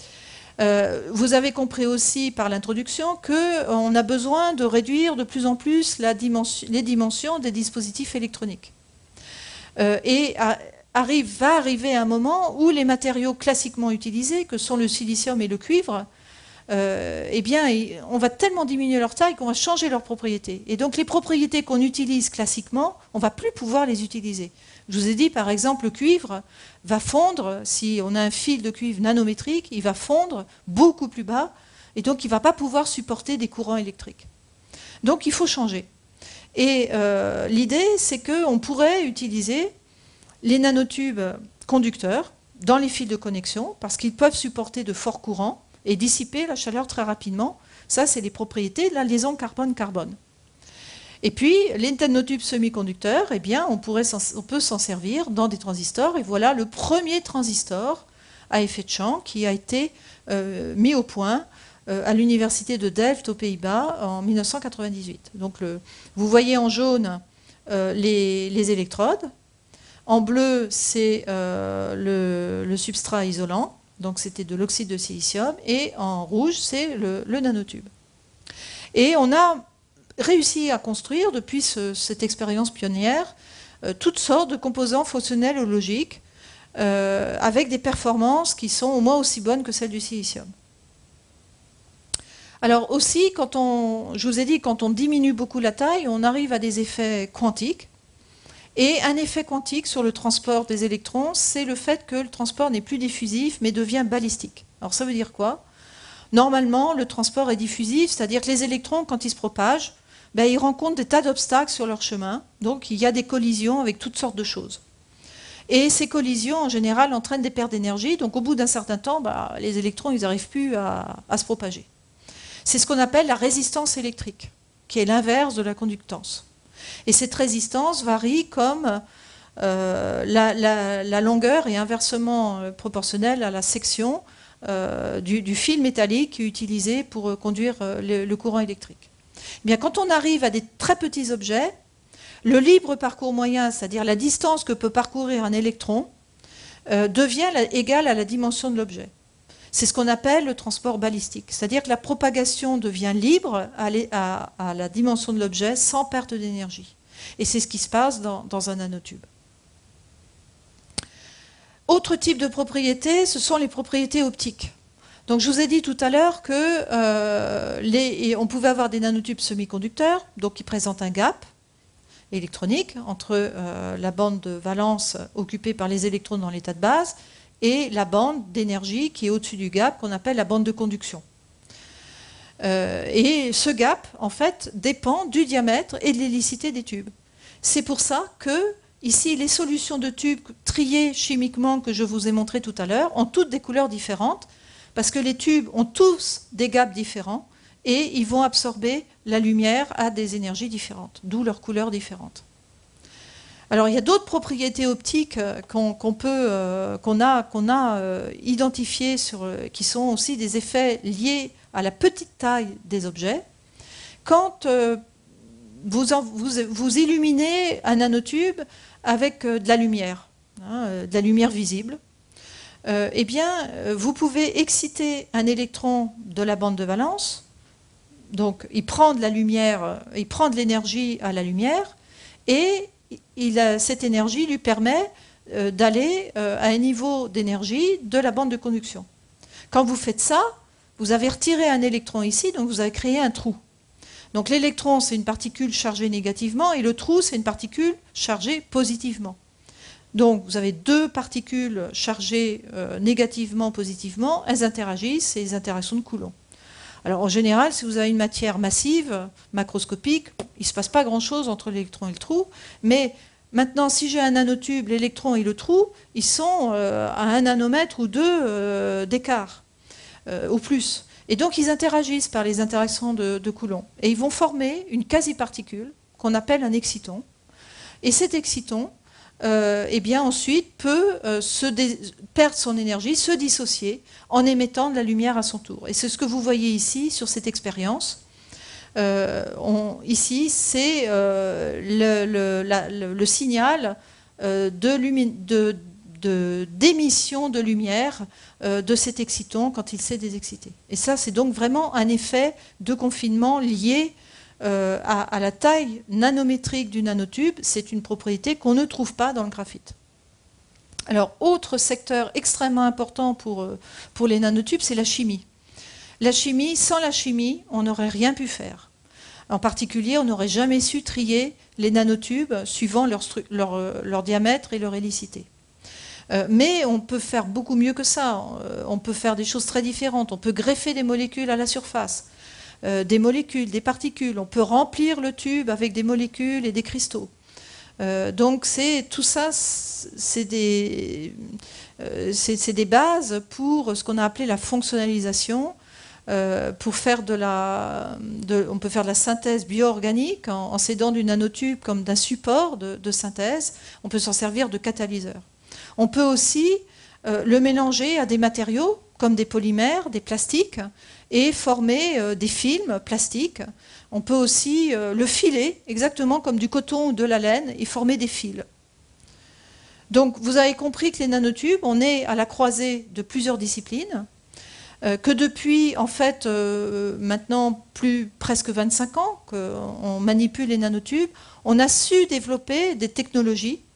Vous avez compris aussi par l'introduction qu'on a besoin de réduire de plus en plus les dimensions des dispositifs électroniques. Et va arriver un moment où les matériaux classiquement utilisés, que sont le silicium et le cuivre, eh bien, on va tellement diminuer leur taille qu'on va changer leurs propriétés. Et donc les propriétés qu'on utilise classiquement, on ne va plus pouvoir les utiliser. Je vous ai dit, par exemple, le cuivre va fondre, si on a un fil de cuivre nanométrique, il va fondre beaucoup plus bas, et donc il ne va pas pouvoir supporter des courants électriques. Donc il faut changer. Et l'idée, c'est qu'on pourrait utiliser les nanotubes conducteurs dans les fils de connexion, parce qu'ils peuvent supporter de forts courants et dissiper la chaleur très rapidement. Ça, c'est les propriétés de la liaison carbone-carbone. Et puis, les nanotubes semi-conducteurs, eh bien, on peut s'en servir dans des transistors. Et voilà le premier transistor à effet de champ qui a été mis au point à l'université de Delft aux Pays-Bas en 1998. Donc, vous voyez en jaune les électrodes. En bleu, c'est le substrat isolant. Donc, c'était de l'oxyde de silicium. Et en rouge, c'est le nanotube. Et on a réussi à construire, depuis cette expérience pionnière, toutes sortes de composants fonctionnels ou logiques avec des performances qui sont au moins aussi bonnes que celles du silicium. Alors aussi, je vous ai dit, quand on diminue beaucoup la taille, on arrive à des effets quantiques. Et un effet quantique sur le transport des électrons, c'est le fait que le transport n'est plus diffusif, mais devient balistique. Alors ça veut dire quoi? Normalement, le transport est diffusif, c'est-à-dire que les électrons, quand ils se propagent, ben, ils rencontrent des tas d'obstacles sur leur chemin. Donc il y a des collisions avec toutes sortes de choses. Et ces collisions, en général, entraînent des pertes d'énergie. Donc au bout d'un certain temps, ben, les électrons, ils n'arrivent plus à se propager. C'est ce qu'on appelle la résistance électrique, qui est l'inverse de la conductance. Et cette résistance varie comme la longueur est inversement proportionnelle à la section du fil métallique utilisé pour conduire le courant électrique. Eh bien, quand on arrive à des très petits objets, le libre parcours moyen, c'est-à-dire la distance que peut parcourir un électron, devient égale à la dimension de l'objet. C'est ce qu'on appelle le transport balistique, c'est-à-dire que la propagation devient libre à la dimension de l'objet sans perte d'énergie. Et c'est ce qui se passe dans un nanotube. Autre type de propriétés, ce sont les propriétés optiques. Donc je vous ai dit tout à l'heure qu'on pouvait avoir des nanotubes semi-conducteurs, donc qui présentent un gap électronique entre la bande de valence occupée par les électrons dans l'état de base et la bande d'énergie qui est au-dessus du gap, qu'on appelle la bande de conduction. Et ce gap, en fait, dépend du diamètre et de l'hélicité des tubes. C'est pour ça que, ici, les solutions de tubes triées chimiquement que je vous ai montrées tout à l'heure ont toutes des couleurs différentes, parce que les tubes ont tous des gaps différents, et ils vont absorber la lumière à des énergies différentes, d'où leurs couleurs différentes. Alors il y a d'autres propriétés optiques qu'on a identifiées, qui sont aussi des effets liés à la petite taille des objets. Quand vous illuminez un nanotube avec de la lumière visible, eh bien, vous pouvez exciter un électron de la bande de valence. Donc il prend de la lumière, il prend de l'énergie à la lumière, et cette énergie lui permet d'aller à un niveau d'énergie de la bande de conduction. Quand vous faites ça, vous avez retiré un électron ici, donc vous avez créé un trou. Donc l'électron, c'est une particule chargée négativement, et le trou, c'est une particule chargée positivement. Donc vous avez deux particules chargées négativement, positivement, elles interagissent, c'est les interactions de Coulomb. Alors en général, si vous avez une matière massive, macroscopique, il ne se passe pas grand-chose entre l'électron et le trou, mais maintenant, si j'ai un nanotube, l'électron et le trou, ils sont à 1 nanomètre ou 2 d'écart, ou plus. Et donc ils interagissent par les interactions de Coulomb. Et ils vont former une quasi-particule qu'on appelle un exciton. Et cet exciton, eh bien ensuite peut perdre son énergie, se dissocier en émettant de la lumière à son tour. Et c'est ce que vous voyez ici sur cette expérience. Ici, c'est le signal d'émission de lumière de cet exciton quand il s'est désexcité. Et ça, c'est donc vraiment un effet de confinement lié à la taille nanométrique du nanotube. C'est une propriété qu'on ne trouve pas dans le graphite. Alors, autre secteur extrêmement important pour les nanotubes, c'est la chimie. La chimie, sans la chimie, on n'aurait rien pu faire. En particulier, on n'aurait jamais su trier les nanotubes suivant leur diamètre et leur hélicité. Mais on peut faire beaucoup mieux que ça. On peut faire des choses très différentes. On peut greffer des molécules à la surface. Des molécules, des particules. On peut remplir le tube avec des molécules et des cristaux. Donc tout ça, c'est des bases pour ce qu'on a appelé la fonctionnalisation, pour faire on peut faire de la synthèse bio-organique en s'aidant du nanotube comme d'un support de synthèse. On peut s'en servir de catalyseur. On peut aussi le mélanger à des matériaux comme des polymères, des plastiques, et former des films plastiques. On peut aussi le filer, exactement comme du coton ou de la laine, et former des fils. Donc vous avez compris que les nanotubes, on est à la croisée de plusieurs disciplines, que depuis, en fait, maintenant presque 25 ans qu'on manipule les nanotubes, on a su développer des technologies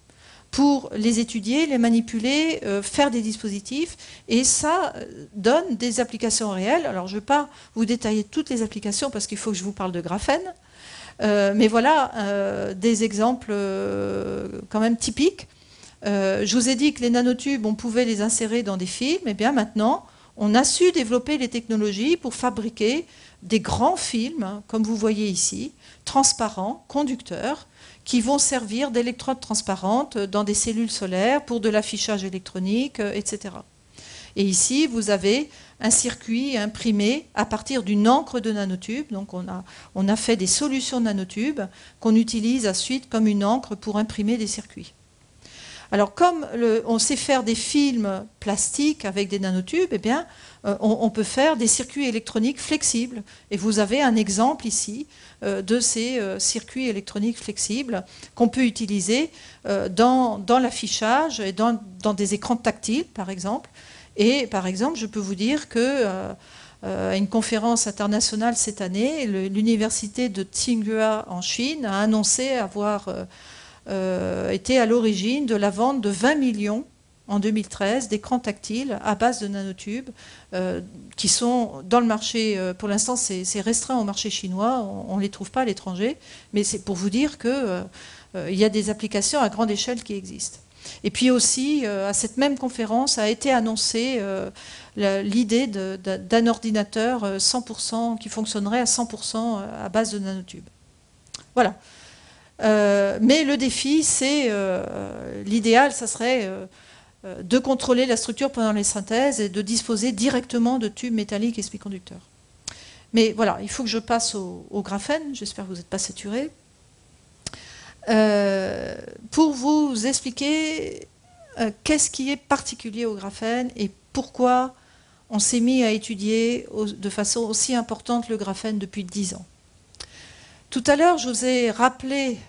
pour les étudier, les manipuler, faire des dispositifs, et ça donne des applications réelles. Alors je ne vais pas vous détailler toutes les applications parce qu'il faut que je vous parle de graphène, mais voilà des exemples quand même typiques. Je vous ai dit que les nanotubes, on pouvait les insérer dans des films, et bien maintenant, on a su développer les technologies pour fabriquer des grands films, hein, comme vous voyez ici, transparents, conducteurs, qui vont servir d'électrodes transparentes dans des cellules solaires pour de l'affichage électronique, etc. Et ici, vous avez un circuit imprimé à partir d'une encre de nanotube. Donc on a fait des solutions de nanotubes qu'on utilise ensuite comme une encre pour imprimer des circuits. Alors comme on sait faire des films plastiques avec des nanotubes, eh bien, on peut faire des circuits électroniques flexibles. Et vous avez un exemple ici de ces circuits électroniques flexibles qu'on peut utiliser dans l'affichage et dans des écrans tactiles, par exemple. Et par exemple, je peux vous dire que à une conférence internationale cette année, l'université de Tsinghua en Chine a annoncé avoir était à l'origine de la vente de 20 millions en 2013 d'écrans tactiles à base de nanotubes qui sont dans le marché, pour l'instant c'est restreint au marché chinois, on ne les trouve pas à l'étranger, mais c'est pour vous dire qu'il y a des applications à grande échelle qui existent. Et puis aussi, à cette même conférence a été annoncée l'idée d'un ordinateur 100% qui fonctionnerait à 100% à base de nanotubes. Voilà. Mais le défi, c'est l'idéal, ça serait de contrôler la structure pendant les synthèses et de disposer directement de tubes métalliques et semi-conducteurs. Mais voilà, il faut que je passe au graphène, j'espère que vous n'êtes pas saturés. Pour vous expliquer qu'est-ce qui est particulier au graphène et pourquoi on s'est mis à étudier de façon aussi importante le graphène depuis 10 ans. Tout à l'heure, je vous ai rappelé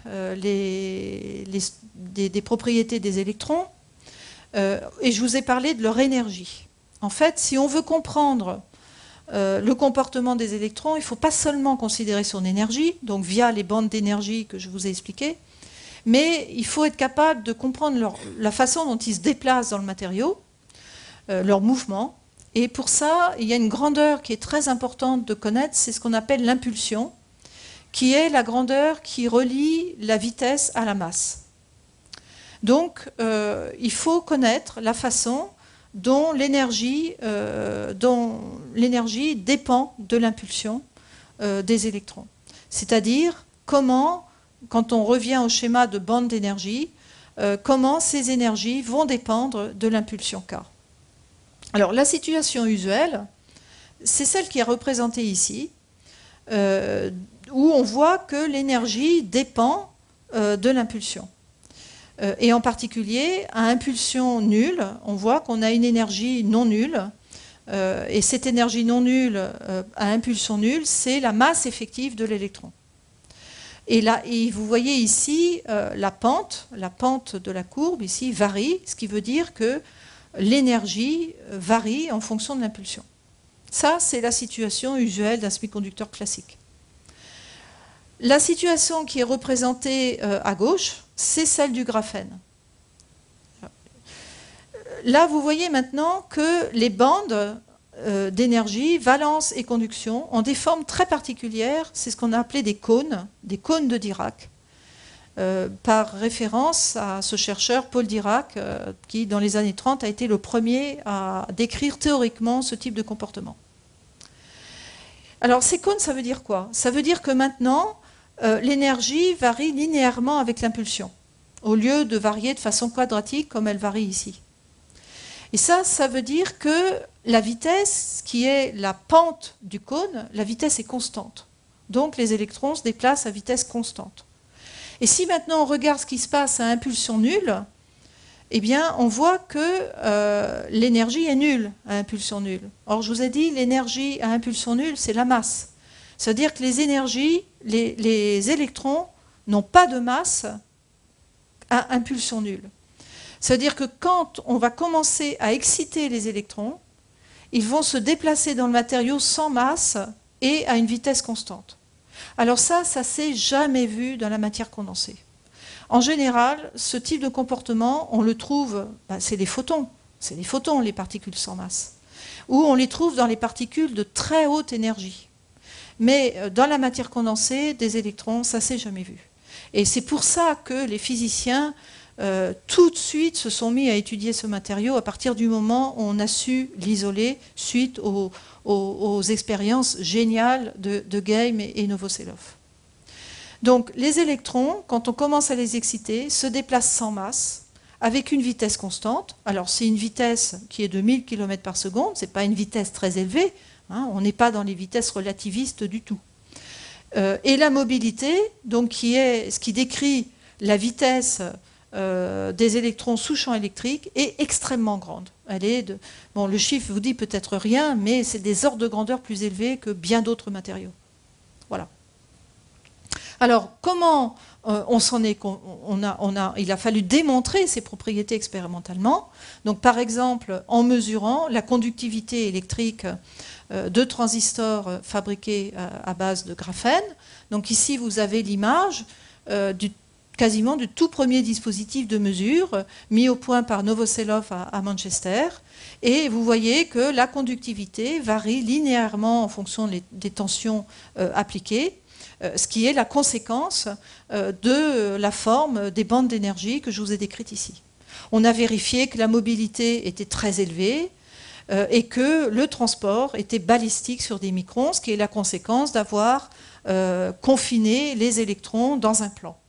des propriétés des électrons et je vous ai parlé de leur énergie. En fait, si on veut comprendre le comportement des électrons, il ne faut pas seulement considérer son énergie, donc via les bandes d'énergie que je vous ai expliquées, mais il faut être capable de comprendre la façon dont ils se déplacent dans le matériau, leur mouvement. Et pour ça, il y a une grandeur qui est très importante de connaître, c'est ce qu'on appelle l'impulsion, qui est la grandeur qui relie la vitesse à la masse. Donc, il faut connaître la façon dont l'énergie dépend de l'impulsion des électrons. C'est-à-dire comment, quand on revient au schéma de bande d'énergie, comment ces énergies vont dépendre de l'impulsion K. Alors, la situation usuelle, c'est celle qui est représentée ici, où on voit que l'énergie dépend de l'impulsion. Et en particulier, à impulsion nulle, on voit qu'on a une énergie non nulle. Et cette énergie non nulle à impulsion nulle, c'est la masse effective de l'électron. Et là, vous voyez ici la pente de la courbe ici varie, ce qui veut dire que l'énergie varie en fonction de l'impulsion. Ça, c'est la situation usuelle d'un semi-conducteur classique. La situation qui est représentée à gauche, c'est celle du graphène. Là, vous voyez maintenant que les bandes d'énergie, valence et conduction, ont des formes très particulières. C'est ce qu'on a appelé des cônes de Dirac, par référence à ce chercheur Paul Dirac, qui, dans les années 30, a été le premier à décrire théoriquement ce type de comportement. Alors, ces cônes, ça veut dire quoi? Ça veut dire que maintenant, l'énergie varie linéairement avec l'impulsion, au lieu de varier de façon quadratique comme elle varie ici. Et ça veut dire que la vitesse, qui est la pente du cône, la vitesse est constante. Donc les électrons se déplacent à vitesse constante. Et si maintenant on regarde ce qui se passe à impulsion nulle, eh bien on voit que l'énergie est nulle à impulsion nulle. Or je vous ai dit, l'énergie à impulsion nulle, c'est la masse. C'est-à-dire que les énergies, les électrons n'ont pas de masse à impulsion nulle. C'est-à-dire que quand on va commencer à exciter les électrons, ils vont se déplacer dans le matériau sans masse et à une vitesse constante. Alors ça s'est jamais vu dans la matière condensée. En général, ce type de comportement, on le trouve, c'est les photons, les particules sans masse, ou on les trouve dans les particules de très haute énergie. Mais dans la matière condensée, des électrons, ça s'est jamais vu. Et c'est pour ça que les physiciens, tout de suite, se sont mis à étudier ce matériau à partir du moment où on a su l'isoler suite aux expériences géniales de Geim et Novoselov. Donc les électrons, quand on commence à les exciter, se déplacent sans masse, avec une vitesse constante. Alors c'est une vitesse qui est de 1000 km par seconde, ce n'est pas une vitesse très élevée, hein, on n'est pas dans les vitesses relativistes du tout. Et la mobilité, donc qui est ce qui décrit la vitesse des électrons sous champ électrique, est extrêmement grande. Elle est bon, le chiffre vous dit peut-être rien, mais c'est des ordres de grandeur plus élevés que bien d'autres matériaux. Voilà. Alors, comment il a fallu démontrer ces propriétés expérimentalement. Donc, par exemple, en mesurant la conductivité électrique de transistors fabriqués à base de graphène. Donc, ici, vous avez l'image quasiment du tout premier dispositif de mesure mis au point par Novoselov à Manchester. Et vous voyez que la conductivité varie linéairement en fonction des tensions appliquées. Ce qui est la conséquence de la forme des bandes d'énergie que je vous ai décrites ici. On a vérifié que la mobilité était très élevée et que le transport était balistique sur des microns, ce qui est la conséquence d'avoir confiné les électrons dans un plan.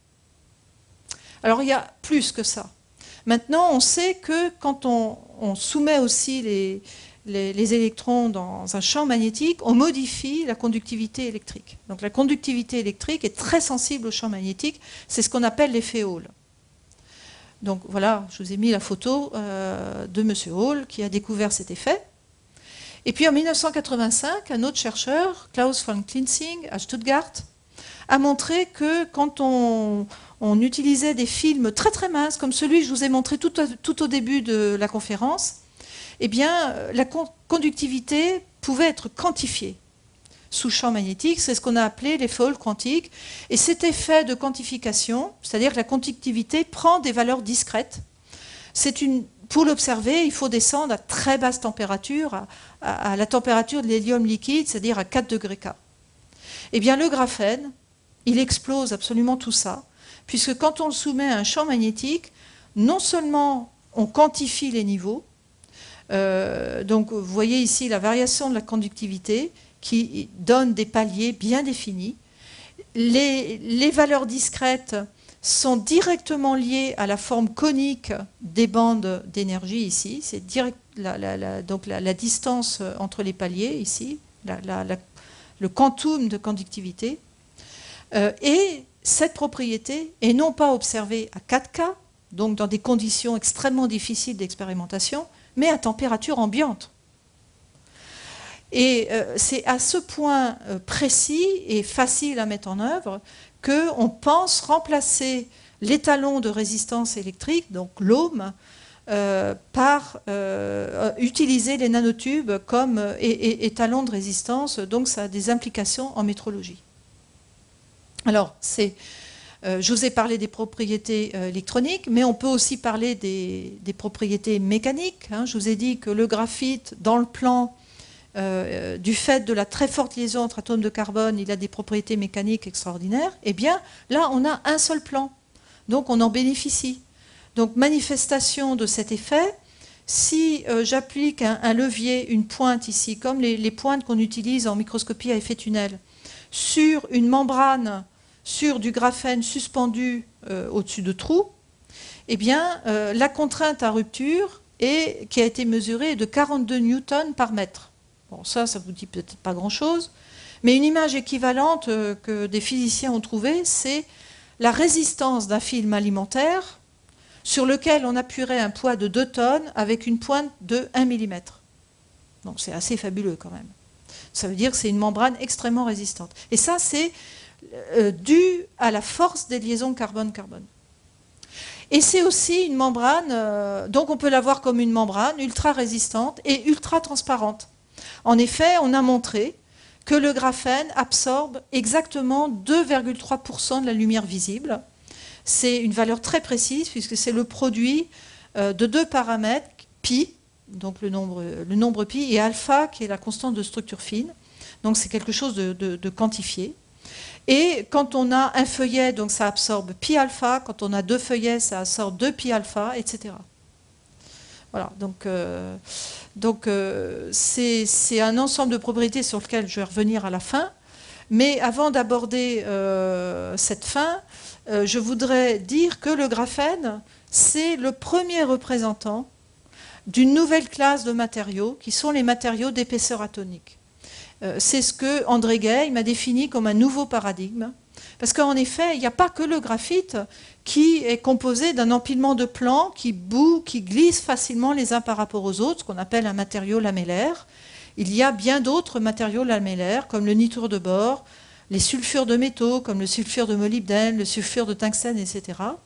Alors il y a plus que ça. Maintenant, on sait que quand on soumet aussi les électrons dans un champ magnétique, on modifie la conductivité électrique. Donc la conductivité électrique est très sensible au champ magnétique, c'est ce qu'on appelle l'effet Hall. Donc voilà, je vous ai mis la photo de M. Hall qui a découvert cet effet. Et puis en 1985, un autre chercheur, Klaus von Klinsing, à Stuttgart, a montré que quand on utilisait des films très très minces, comme celui que je vous ai montré tout au début de la conférence, eh bien, la conductivité pouvait être quantifiée sous champ magnétique. C'est ce qu'on a appelé l'effet Hall quantique. Et cet effet de quantification, c'est-à-dire que la conductivité prend des valeurs discrètes. Pour l'observer, il faut descendre à très basse température, à la température de l'hélium liquide, c'est-à-dire à 4 degrés K. Eh bien, le graphène, il explose absolument tout ça, puisque quand on le soumet à un champ magnétique, non seulement on quantifie les niveaux, donc vous voyez ici la variation de la conductivité qui donne des paliers bien définis. Les valeurs discrètes sont directement liées à la forme conique des bandes d'énergie ici. C'est donc la distance entre les paliers ici, le quantum de conductivité. Et cette propriété est non pas observée à 4K, donc dans des conditions extrêmement difficiles d'expérimentation, mais à température ambiante. Et c'est à ce point précis et facile à mettre en œuvre qu'on pense remplacer l'étalon de résistance électrique, donc l'ohm, par utiliser les nanotubes comme étalon de résistance. Donc ça a des implications en métrologie. Alors, je vous ai parlé des propriétés électroniques, mais on peut aussi parler des propriétés mécaniques. Hein. Je vous ai dit que le graphite, dans le plan, du fait de la très forte liaison entre atomes de carbone, il a des propriétés mécaniques extraordinaires. Eh bien, là, on a un seul plan. Donc, on en bénéficie. Donc, manifestation de cet effet, si j'applique un levier, une pointe ici, comme les pointes qu'on utilise en microscopie à effet tunnel, sur une membrane, sur du graphène suspendu au-dessus de trous, eh bien, la contrainte à rupture qui a été mesurée est de 42 newtons par mètre. Bon, ça vous dit peut-être pas grand-chose, mais une image équivalente que des physiciens ont trouvée, c'est la résistance d'un film alimentaire sur lequel on appuierait un poids de 2 tonnes avec une pointe de 1 mm. Donc c'est assez fabuleux quand même. Ça veut dire que c'est une membrane extrêmement résistante. Et ça, c'est dû à la force des liaisons carbone-carbone. Et c'est aussi une membrane, donc on peut la voir comme une membrane ultra résistante et ultra transparente. En effet, on a montré que le graphène absorbe exactement 2,3% de la lumière visible, c'est une valeur très précise puisque c'est le produit de deux paramètres, pi, donc le nombre pi, et alpha qui est la constante de structure fine. Donc c'est quelque chose de quantifié. Et quand on a un feuillet, donc ça absorbe pi alpha, quand on a deux feuillets, ça absorbe 2 pi alpha, etc. Voilà, donc c'est un ensemble de propriétés sur lequel je vais revenir à la fin. Mais avant d'aborder cette fin, je voudrais dire que le graphène, c'est le premier représentant d'une nouvelle classe de matériaux qui sont les matériaux d'épaisseur atonique. C'est ce que André Gay m'a défini comme un nouveau paradigme. Parce qu'en effet, il n'y a pas que le graphite qui est composé d'un empilement de plans qui bouent, qui glissent facilement les uns par rapport aux autres, ce qu'on appelle un matériau lamellaire. Il y a bien d'autres matériaux lamellaires, comme le nitrure de bore, les sulfures de métaux, comme le sulfure de molybdène, le sulfure de tungstène, etc.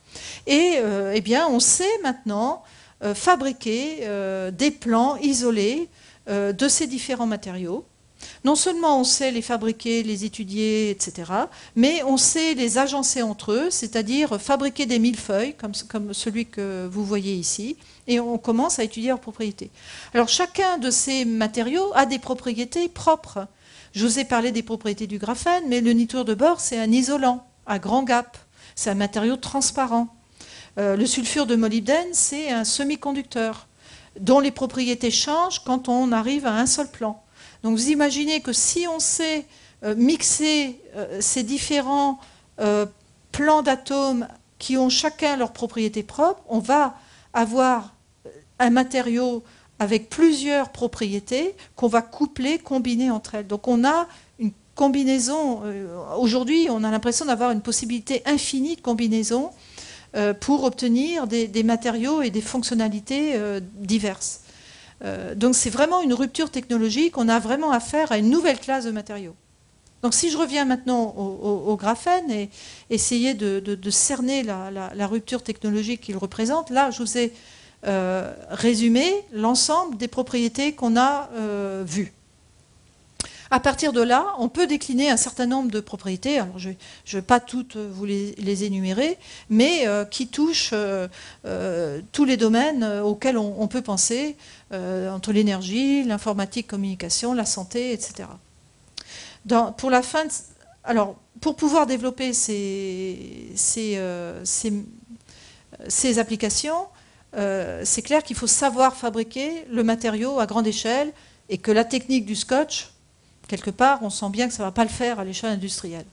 Et eh bien, on sait maintenant fabriquer des plans isolés de ces différents matériaux. Non seulement on sait les fabriquer, les étudier, etc., mais on sait les agencer entre eux, c'est-à-dire fabriquer des millefeuilles, comme celui que vous voyez ici, et on commence à étudier leurs propriétés. Alors chacun de ces matériaux a des propriétés propres. Je vous ai parlé des propriétés du graphène, mais le nitrure de bore, c'est un isolant à grand gap, c'est un matériau transparent. Le sulfure de molybdène, c'est un semi-conducteur, dont les propriétés changent quand on arrive à un seul plan. Donc vous imaginez que si on sait mixer ces différents plans d'atomes qui ont chacun leurs propriétés propres, on va avoir un matériau avec plusieurs propriétés qu'on va coupler, combiner entre elles. Donc on a une combinaison, aujourd'hui on a l'impression d'avoir une possibilité infinie de combinaison pour obtenir des matériaux et des fonctionnalités diverses. Donc c'est vraiment une rupture technologique, on a vraiment affaire à une nouvelle classe de matériaux. Donc si je reviens maintenant au graphène et essayer de cerner la rupture technologique qu'il représente, là je vous ai résumé l'ensemble des propriétés qu'on a vues. À partir de là, on peut décliner un certain nombre de propriétés, alors je ne vais pas toutes vous les énumérer, mais qui touchent tous les domaines auxquels on peut penser, entre l'énergie, l'informatique, communication, la santé, etc. Pour pouvoir développer ces applications, c'est clair qu'il faut savoir fabriquer le matériau à grande échelle et que la technique du scotch, quelque part, on sent bien que ça ne va pas le faire à l'échelle industrielle.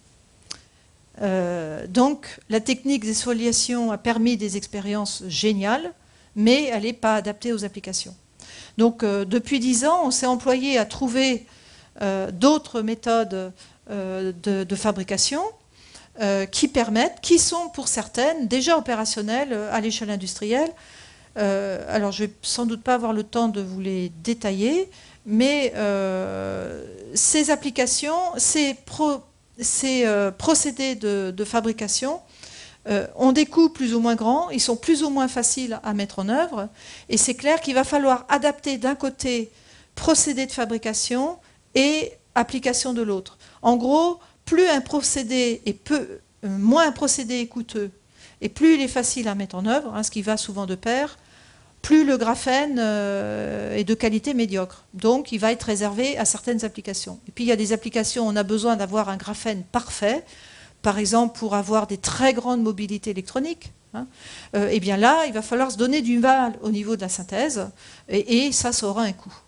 Donc, la technique d'exfoliation a permis des expériences géniales, mais elle n'est pas adaptée aux applications. Donc, depuis 10 ans, on s'est employé à trouver d'autres méthodes de fabrication qui sont pour certaines déjà opérationnelles à l'échelle industrielle. Alors, je ne vais sans doute pas avoir le temps de vous les détailler, mais ces applications, ces procédés de fabrication ont des coûts plus ou moins grands, ils sont plus ou moins faciles à mettre en œuvre, et c'est clair qu'il va falloir adapter d'un côté procédé de fabrication et application de l'autre. En gros, plus un procédé est moins un procédé est coûteux, et plus il est facile à mettre en œuvre, ce qui va souvent de pair, plus le graphène est de qualité médiocre. Donc, il va être réservé à certaines applications. Et puis, il y a des applications où on a besoin d'avoir un graphène parfait, par exemple pour avoir des très grandes mobilités électroniques. Et bien là, il va falloir se donner du mal au niveau de la synthèse, et ça aura un coût.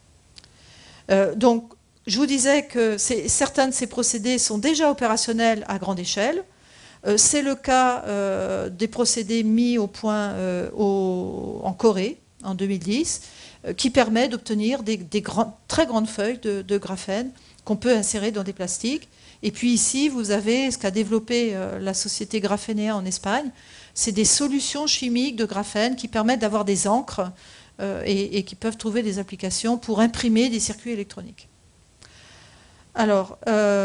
Donc, je vous disais que certains de ces procédés sont déjà opérationnels à grande échelle. C'est le cas des procédés mis au point en Corée en 2010, qui permet d'obtenir des très grandes feuilles de graphène qu'on peut insérer dans des plastiques. Et puis ici, vous avez ce qu'a développé la société Graphenea en Espagne. C'est des solutions chimiques de graphène qui permettent d'avoir des encres et qui peuvent trouver des applications pour imprimer des circuits électroniques. Alors,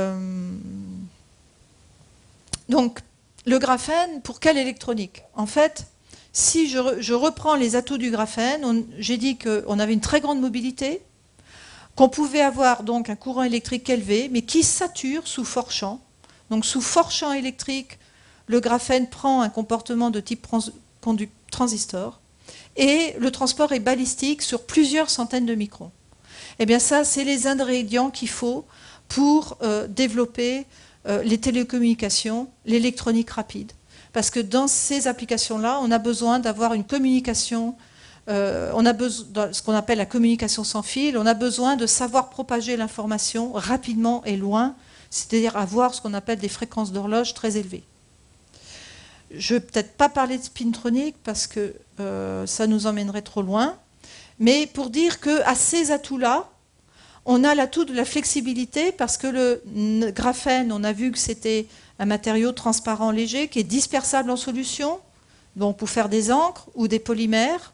donc, le graphène, pour quelle électronique? En fait, si je reprends les atouts du graphène, j'ai dit qu'on avait une très grande mobilité, qu'on pouvait avoir donc un courant électrique élevé, mais qui sature sous fort champ. Donc sous fort champ électrique, le graphène prend un comportement de type transistor, et le transport est balistique sur plusieurs centaines de microns. Eh bien ça, c'est les ingrédients qu'il faut pour développer les télécommunications, l'électronique rapide. Parce que dans ces applications-là, on a besoin d'avoir une communication, on a besoin, ce qu'on appelle la communication sans fil, on a besoin de savoir propager l'information rapidement et loin, c'est-à-dire avoir ce qu'on appelle des fréquences d'horloge très élevées. Je ne vais peut-être pas parler de spintronique parce que ça nous emmènerait trop loin, mais pour dire qu'à ces atouts-là, on a l'atout de la flexibilité parce que le graphène, on a vu que c'était un matériau transparent léger qui est dispersable en solution, donc pour faire des encres ou des polymères,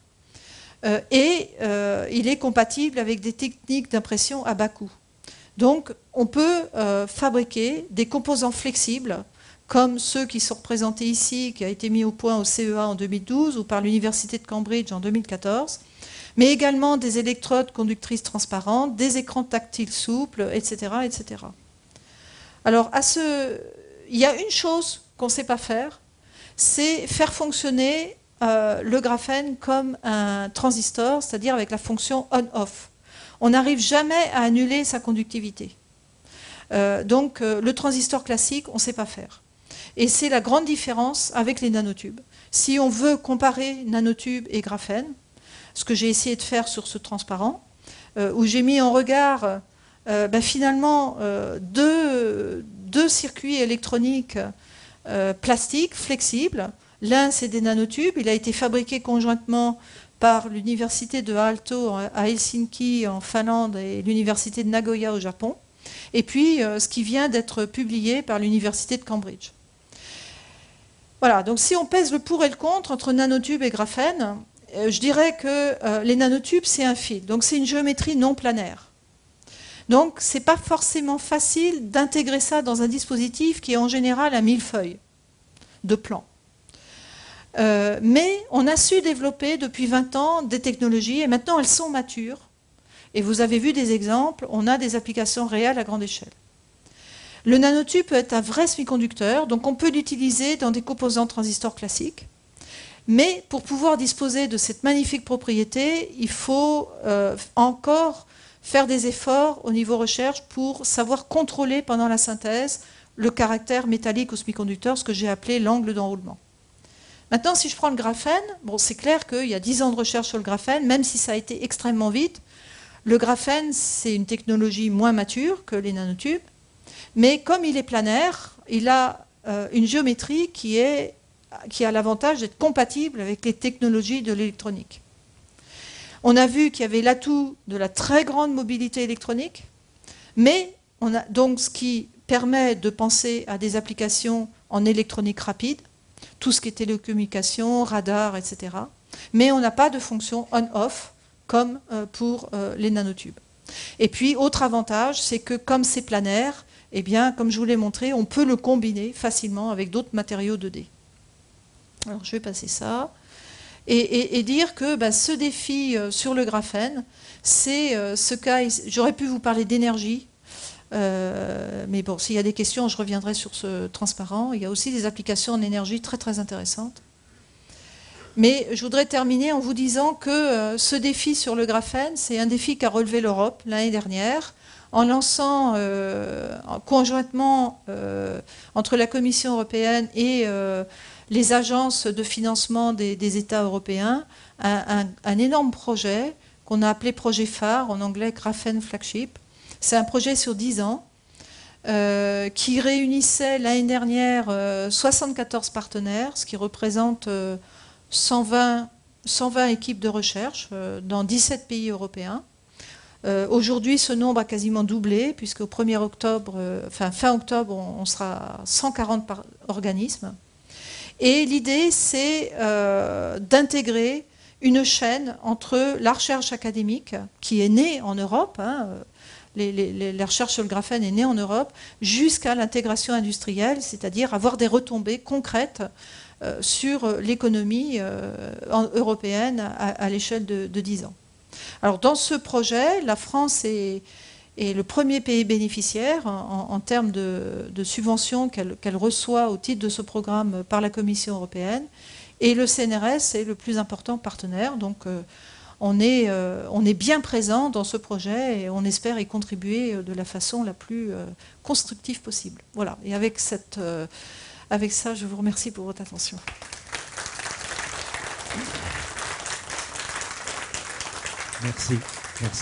et il est compatible avec des techniques d'impression à bas coût. Donc on peut fabriquer des composants flexibles comme ceux qui sont représentés ici, qui a été mis au point au CEA en 2012 ou par l'Université de Cambridge en 2014, mais également des électrodes conductrices transparentes, des écrans tactiles souples, etc. etc. Alors, il y a une chose qu'on ne sait pas faire, c'est faire fonctionner le graphène comme un transistor, c'est-à-dire avec la fonction on-off. On n'arrive jamais à annuler sa conductivité. Donc, le transistor classique, on ne sait pas faire. Et c'est la grande différence avec les nanotubes. Si on veut comparer nanotubes et graphène, ce que j'ai essayé de faire sur ce transparent, où j'ai mis en regard finalement deux circuits électroniques plastiques, flexibles. L'un, c'est des nanotubes. Il a été fabriqué conjointement par l'université de Aalto à Helsinki en Finlande et l'université de Nagoya au Japon. Et puis, ce qui vient d'être publié par l'université de Cambridge. Voilà, donc si on pèse le pour et le contre entre nanotubes et graphène, je dirais que les nanotubes, c'est un fil. Donc c'est une géométrie non planaire. Donc ce n'est pas forcément facile d'intégrer ça dans un dispositif qui est en général un millefeuille de plans. Mais on a su développer depuis 20 ans des technologies et maintenant elles sont matures. Et vous avez vu des exemples, on a des applications réelles à grande échelle. Le nanotube peut être un vrai semi-conducteur, donc on peut l'utiliser dans des composants transistors classiques. Mais pour pouvoir disposer de cette magnifique propriété, il faut encore faire des efforts au niveau recherche pour savoir contrôler pendant la synthèse le caractère métallique au semi-conducteur, ce que j'ai appelé l'angle d'enroulement. Maintenant, si je prends le graphène, bon, c'est clair qu'il y a 10 ans de recherche sur le graphène, même si ça a été extrêmement vite. Le graphène, c'est une technologie moins mature que les nanotubes, mais comme il est planaire, il a une géométrie qui a l'avantage d'être compatible avec les technologies de l'électronique. On a vu qu'il y avait l'atout de la très grande mobilité électronique, mais donc ce qui permet de penser à des applications en électronique rapide, tout ce qui est télécommunication, radar, etc. Mais on n'a pas de fonction on-off comme pour les nanotubes. Et puis, autre avantage, c'est que comme c'est planaire, eh bien, comme je vous l'ai montré, on peut le combiner facilement avec d'autres matériaux 2D. Alors, je vais passer ça. Et dire que ce défi sur le graphène, c'est ce cas. J'aurais pu vous parler d'énergie, mais bon, s'il y a des questions, je reviendrai sur ce transparent. Il y a aussi des applications en énergie très très intéressantes. Mais je voudrais terminer en vous disant que ce défi sur le graphène, c'est un défi qu'a relevé l'Europe l'année dernière, en lançant conjointement entre la Commission européenne et les agences de financement des États européens, un énorme projet qu'on a appelé projet phare, en anglais Graphene Flagship. C'est un projet sur 10 ans qui réunissait l'année dernière 74 partenaires, ce qui représente 120 équipes de recherche dans 17 pays européens. Aujourd'hui, ce nombre a quasiment doublé, puisqu'au 1er octobre, fin octobre, on sera 140 organismes. Et l'idée, c'est d'intégrer une chaîne entre la recherche académique, qui est née en Europe, la recherche sur le graphène est née en Europe, jusqu'à l'intégration industrielle, c'est-à-dire avoir des retombées concrètes sur l'économie européenne à l'échelle de 10 ans. Alors dans ce projet, la France est est le premier pays bénéficiaire en termes de subventions qu'elle reçoit au titre de ce programme par la Commission européenne. Et le CNRS est le plus important partenaire. Donc on est bien présent dans ce projet et on espère y contribuer de la façon la plus constructive possible. Voilà. Et avec ça, je vous remercie pour votre attention. Merci. Merci.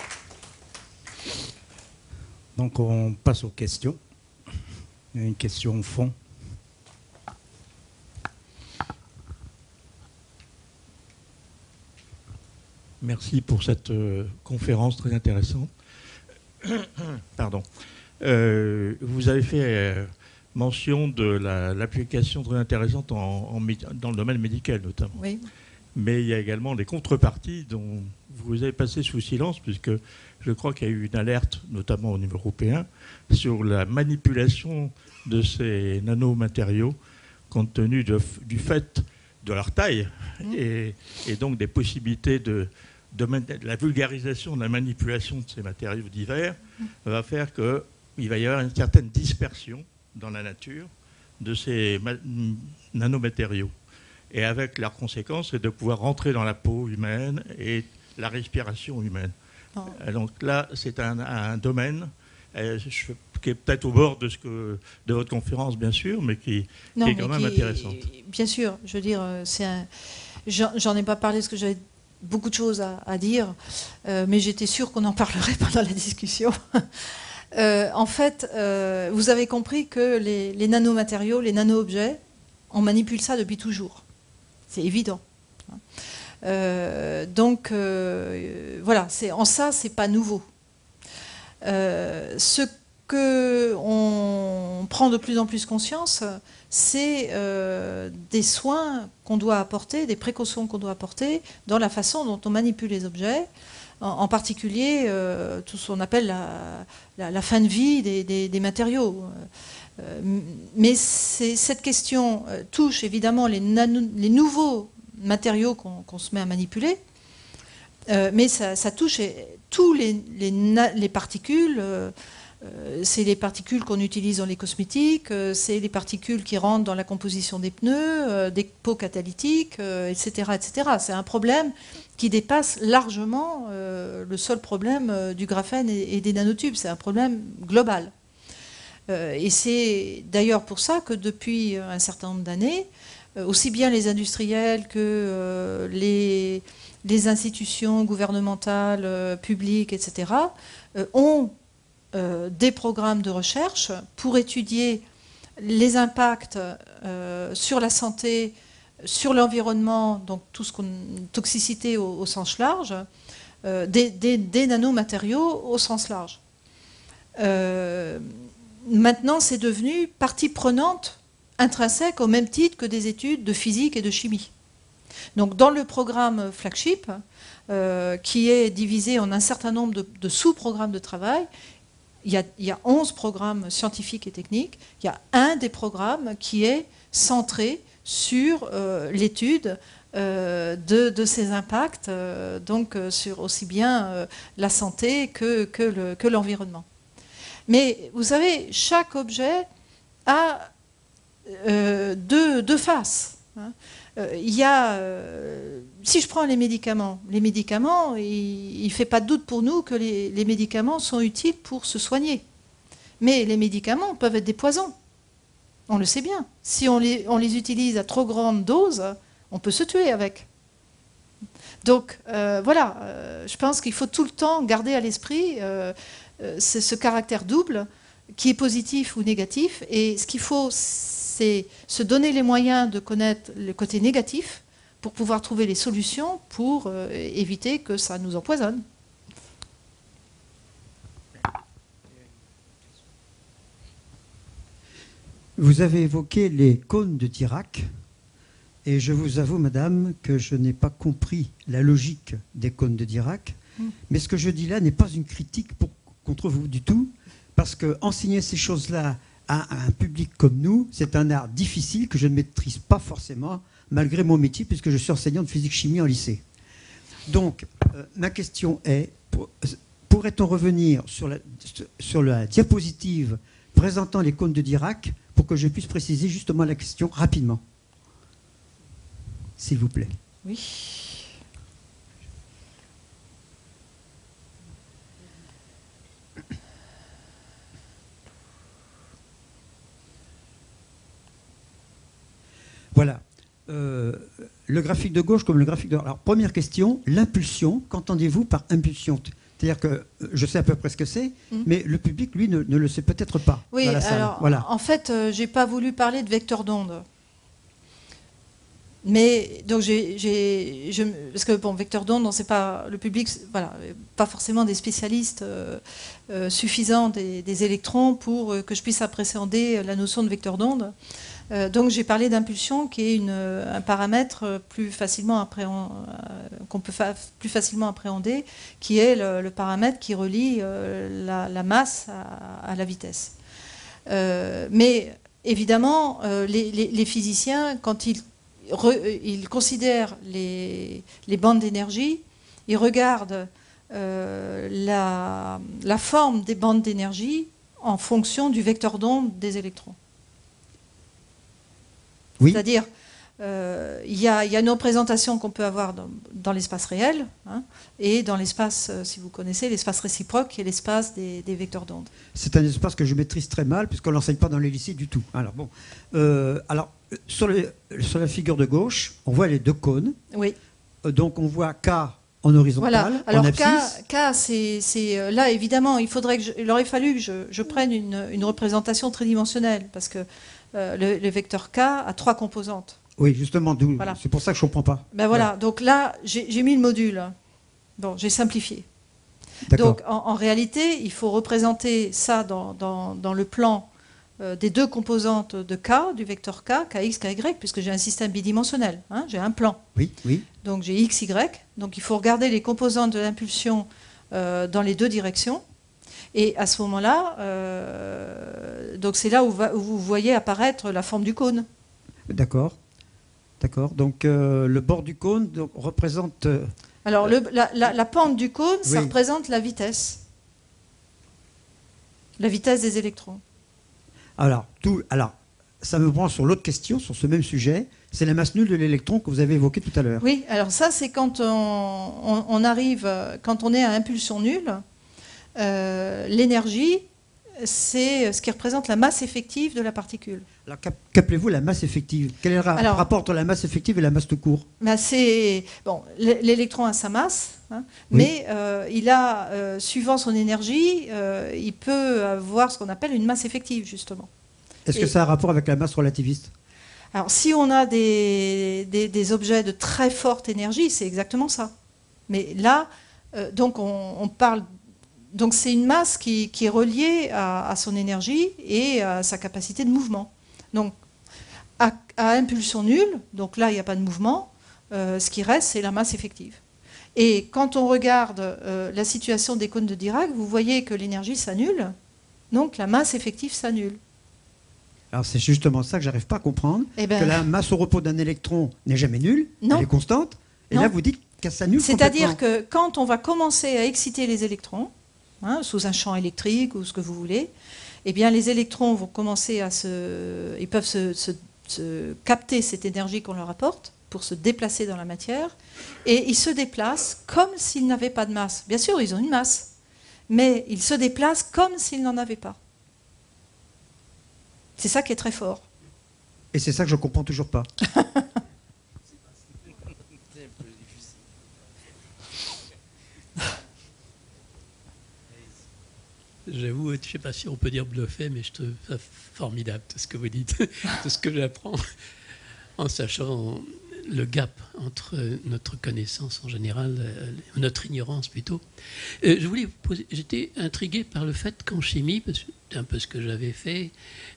Donc on passe aux questions. Il y a une question au fond. Merci pour cette conférence très intéressante. Pardon. Vous avez fait mention de l'application très intéressante dans le domaine médical notamment. Oui. Mais il y a également des contreparties dont vous avez passé sous silence, puisque je crois qu'il y a eu une alerte, notamment au niveau européen, sur la manipulation de ces nanomatériaux, compte tenu du fait de leur taille et donc des possibilités de la vulgarisation de la manipulation de ces matériaux divers va faire qu'il va y avoir une certaine dispersion dans la nature de ces nanomatériaux. Et avec leur conséquence, c'est de pouvoir rentrer dans la peau humaine et la respiration humaine. Donc là, c'est un domaine qui est peut-être au bord de votre conférence, bien sûr, mais qui est quand même intéressante. Bien sûr, je veux dire, j'en ai pas parlé parce que j'avais beaucoup de choses à dire, mais j'étais sûre qu'on en parlerait pendant la discussion. En fait, vous avez compris que les nanomatériaux, les nano-objets, on manipule ça depuis toujours. C'est évident. Donc, voilà, en ça, c'est pas nouveau. Ce qu'on prend de plus en plus conscience, c'est des soins qu'on doit apporter, des précautions qu'on doit apporter dans la façon dont on manipule les objets, en particulier tout ce qu'on appelle la fin de vie des matériaux. Mais cette question touche évidemment les nouveaux matériaux qu'on se met à manipuler, mais ça touche tous les particules. C'est les particules qu'on utilise dans les cosmétiques, c'est les particules qui rentrent dans la composition des pneus, des pots catalytiques, etc., etc. C'est un problème qui dépasse largement le seul problème du graphène et des nanotubes. C'est un problème global. Et c'est d'ailleurs pour ça que depuis un certain nombre d'années, aussi bien les industriels que les institutions gouvernementales, publiques, etc., ont des programmes de recherche pour étudier les impacts sur la santé, sur l'environnement, donc tout ce qu'on toxicité au sens large, des nanomatériaux au sens large. Maintenant, c'est devenu partie prenante intrinsèque au même titre que des études de physique et de chimie. Donc dans le programme Flagship, qui est divisé en un certain nombre de sous-programmes de travail, il y a 11 programmes scientifiques et techniques. Il y a un des programmes qui est centré sur l'étude de ces impacts, donc sur aussi bien la santé que l'environnement. Mais vous savez, chaque objet a deux faces. Hein. Si je prends les médicaments, il ne fait pas de doute pour nous que les médicaments sont utiles pour se soigner. Mais les médicaments peuvent être des poisons. On le sait bien. Si on les utilise à trop grande dose, on peut se tuer avec. Donc voilà, je pense qu'il faut tout le temps garder à l'esprit ce caractère double qui est positif ou négatif. Et ce qu'il faut, c'est se donner les moyens de connaître le côté négatif pour pouvoir trouver les solutions pour éviter que ça nous empoisonne. Vous avez évoqué les cônes de Dirac, et je vous avoue, madame, que je n'ai pas compris la logique des cônes de Dirac, mais ce que je dis là n'est pas une critique contre vous du tout, parce qu'enseigner ces choses-là à un public comme nous, c'est un art difficile que je ne maîtrise pas forcément, malgré mon métier, puisque je suis enseignant de physique-chimie en lycée. Donc, ma question est, pourrait-on revenir sur la diapositive présentant les cônes de Dirac pour que je puisse préciser justement la question rapidement, s'il vous plaît. Oui. Voilà. Le graphique de gauche comme le graphique de... Alors, première question, l'impulsion, qu'entendez-vous par impulsion? C'est-à-dire que je sais à peu près ce que c'est, mais le public, lui, ne le sait peut-être pas. Oui, dans la salle. alors, voilà. en fait, j'ai pas voulu parler de vecteur d'onde. Mais, donc, parce que, bon, vecteur d'onde, on sait pas, le public, voilà, pas forcément des spécialistes suffisants des électrons pour que je puisse appréhender la notion de vecteur d'onde. Donc j'ai parlé d'impulsion qui est un paramètre qu'on peut plus facilement appréhender, qui est le paramètre qui relie la masse à la vitesse. Mais évidemment, les physiciens, quand ils considèrent les bandes d'énergie, ils regardent la forme des bandes d'énergie en fonction du vecteur d'onde des électrons. Oui. C'est-à-dire, il y a une représentation qu'on peut avoir dans l'espace réel, hein, et dans l'espace, si vous connaissez, l'espace réciproque, qui est l'espace des vecteurs d'onde. C'est un espace que je maîtrise très mal, puisqu'on ne l'enseigne pas dans les lycées du tout. Alors, bon. Sur la figure de gauche, on voit les deux cônes. Oui. Donc, on voit K en horizontal, voilà. Alors, en abscisse. K c'est là, évidemment, il aurait fallu que je prenne une représentation tridimensionnelle, parce que le vecteur K a 3 composantes. Oui, justement, Voilà. C'est pour ça que je ne comprends pas. Ben voilà, donc là, j'ai mis le module. Bon, j'ai simplifié. D'accord. Donc, en réalité, il faut représenter ça dans le plan des 2 composantes de K, du vecteur K, Kx, Ky, puisque j'ai un système bidimensionnel. Hein, j'ai un plan. Oui, oui. Donc, j'ai X, Y. Donc, il faut regarder les composantes de l'impulsion dans les 2 directions. Et à ce moment-là, donc c'est là où vous voyez apparaître la forme du cône. D'accord. D'accord. Donc le bord du cône représente... Alors la pente du cône, ça Oui. représente la vitesse. La vitesse des électrons. Alors, ça me prend sur l'autre question, sur ce même sujet. C'est la masse nulle de l'électron que vous avez évoqué tout à l'heure. Oui, alors ça c'est quand on arrive, quand on est à impulsion nulle. L'énergie, c'est ce qui représente la masse effective de la particule. Alors, qu'appelez-vous la masse effective? Quel est le rapport entre la masse effective et la masse tout court? Ben bon, l'électron a sa masse, hein, Oui. mais il a, suivant son énergie, il peut avoir ce qu'on appelle une masse effective, justement. Est-ce que ça a un rapport avec la masse relativiste? Alors, si on a des objets de très forte énergie, c'est exactement ça. Mais là, donc on parle... Donc c'est une masse qui est reliée à son énergie et à sa capacité de mouvement. Donc à impulsion nulle, donc là il n'y a pas de mouvement, ce qui reste c'est la masse effective. Et quand on regarde la situation des cônes de Dirac, vous voyez que l'énergie s'annule, donc la masse effective s'annule. Alors c'est justement ça que j'arrive pas à comprendre, Eh ben, que la masse au repos d'un électron n'est jamais nulle, Non. elle est constante, et Non. là vous dites qu'elle s'annule c'est-à-dire complètement. que quand on va commencer à exciter les électrons, hein, sous un champ électrique ou ce que vous voulez, eh bien les électrons vont commencer ils peuvent se capter cette énergie qu'on leur apporte pour se déplacer dans la matière, et ils se déplacent comme s'ils n'avaient pas de masse. Bien sûr, ils ont une masse, mais ils se déplacent comme s'ils n'en avaient pas. C'est ça qui est très fort. Et c'est ça que je comprends toujours pas. J'avoue, je ne sais pas si on peut dire bluffé, mais je trouve ça formidable tout ce que vous dites, tout ce que j'apprends, en sachant le gap entre notre connaissance en général, notre ignorance plutôt. Je voulais vous poser, j'étais intrigué par le fait qu'en chimie, parce que c'est un peu ce que j'avais fait,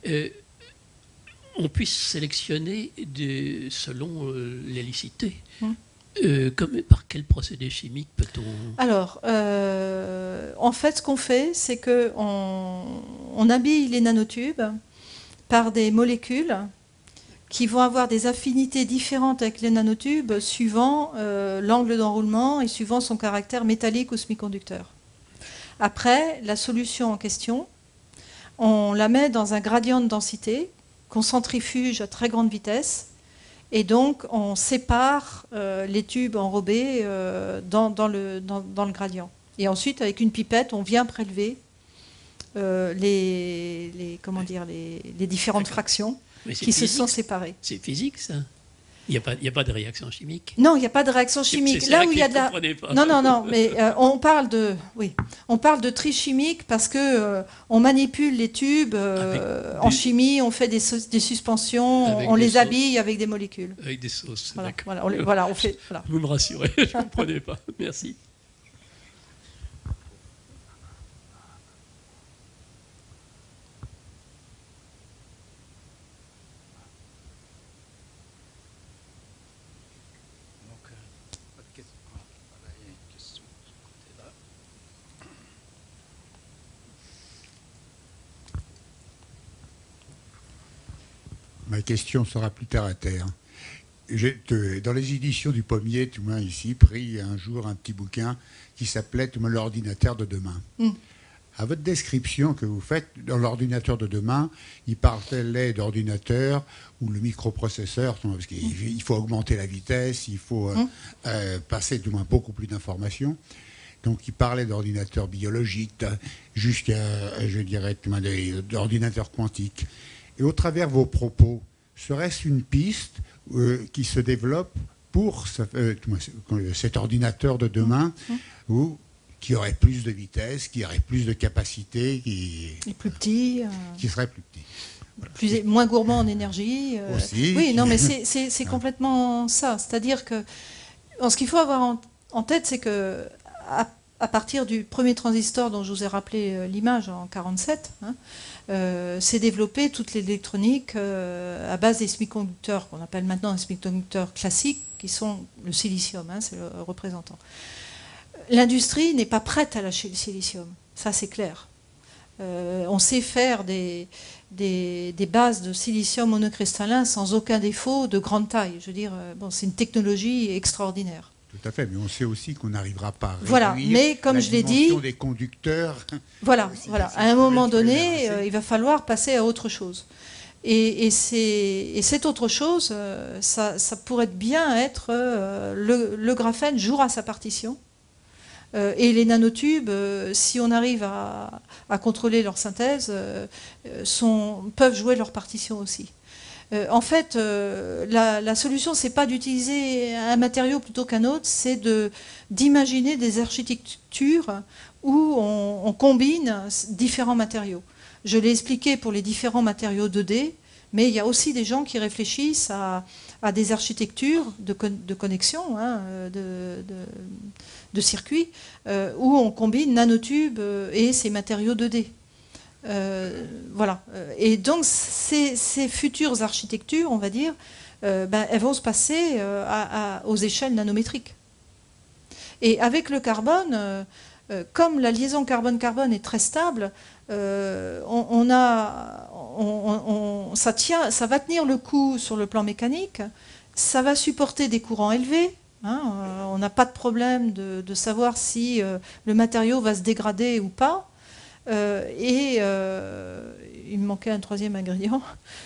on puisse sélectionner selon l'hélicité. Par quel procédé chimique peut-on... Alors, en fait, ce qu'on fait, c'est qu'on habille les nanotubes par des molécules qui vont avoir des affinités différentes avec les nanotubes suivant l'angle d'enroulement et suivant son caractère métallique ou semi-conducteur. Après, la solution en question, on la met dans un gradient de densité qu'on centrifuge à très grande vitesse. Et donc, on sépare les tubes enrobés dans le gradient. Et ensuite, avec une pipette, on vient prélever les différentes fractions qui se sont séparées. C'est physique, ça. Il n'y a pas de réaction chimique. Non, il n'y a pas de réaction chimique. C'est Là où que il y a je de la... comprenais pas. Non, mais on parle de tri chimique parce que on manipule les tubes en chimie, on fait des suspensions, on les habille avec des molécules. Avec des sauces. Voilà, on fait. Voilà. Vous me rassurez, je ne comprenais pas. Merci. Ma question sera plus terre à terre. Dans les éditions du Pommier, tu m'as ici pris un jour un petit bouquin qui s'appelait l'ordinateur de demain. À votre description que vous faites dans l'ordinateur de demain, il parlait d'ordinateur ou le microprocesseur, parce qu'il faut augmenter la vitesse, il faut passer du moins beaucoup plus d'informations. Donc il parlait d'ordinateur biologique jusqu'à, je dirais, d'ordinateur quantique. Et au travers de vos propos, serait-ce une piste qui se développe pour cet ordinateur de demain qui aurait plus de vitesse, qui aurait plus de capacité, et plus petit, qui serait plus petit, moins gourmand en énergie. Aussi. Oui, non, mais c'est complètement ça. C'est-à-dire que ce qu'il faut avoir en tête, c'est que à partir du premier transistor dont je vous ai rappelé l'image en 1947, s'est développée toute l'électronique à base des semi-conducteurs, qu'on appelle maintenant des semi-conducteurs classiques, qui sont le silicium, c'est le représentant. L'industrie n'est pas prête à lâcher le silicium, ça c'est clair. On sait faire des bases de silicium monocristallin sans aucun défaut de grande taille. Je veux dire, c'est une technologie extraordinaire. Tout à fait, mais on sait aussi qu'on n'arrivera pas à réduire voilà, mais comme je l'ai dit, des conducteurs. Voilà. À un moment donné, il va falloir passer à autre chose. Et cette autre chose, ça pourrait bien être le graphène jouera sa partition. Et les nanotubes, si on arrive à contrôler leur synthèse, peuvent jouer leur partition aussi. En fait, la solution, c'est pas d'utiliser un matériau plutôt qu'un autre, c'est d'imaginer des architectures où on combine différents matériaux. Je l'ai expliqué pour les différents matériaux 2D, mais il y a aussi des gens qui réfléchissent à des architectures de connexion, de circuits, où on combine nanotubes et ces matériaux 2D. Voilà. Et donc ces futures architectures, on va dire, elles vont se passer aux échelles nanométriques. Et avec le carbone, comme la liaison carbone-carbone est très stable, ça va tenir le coup sur le plan mécanique, ça va supporter des courants élevés. On n'a pas de problème de savoir si le matériau va se dégrader ou pas. Il me manquait un troisième ingrédient.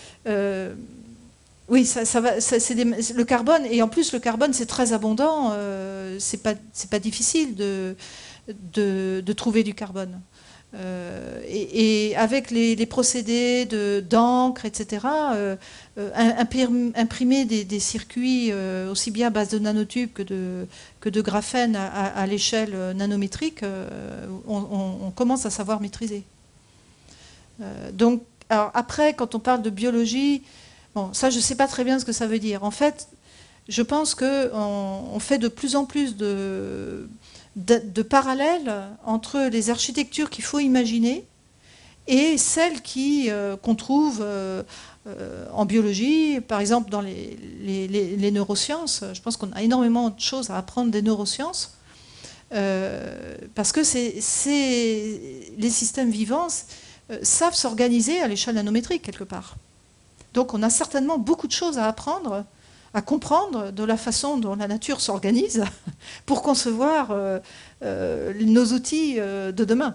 Oui, le carbone, et en plus le carbone c'est très abondant, c'est pas difficile de trouver du carbone. Et avec les procédés d'encre, etc., imprimer des circuits aussi bien à base de nanotubes que de graphène à l'échelle nanométrique, on commence à savoir maîtriser. Donc, alors après, quand on parle de biologie, ça je ne sais pas très bien ce que ça veut dire. En fait, je pense qu'on fait de plus en plus de parallèles entre les architectures qu'il faut imaginer et celles qu'on trouve en biologie, par exemple dans les neurosciences. Je pense qu'on a énormément de choses à apprendre des neurosciences parce que les systèmes vivants savent s'organiser à l'échelle nanométrique quelque part. Donc on a certainement beaucoup de choses à apprendre à comprendre de la façon dont la nature s'organise pour concevoir nos outils de demain.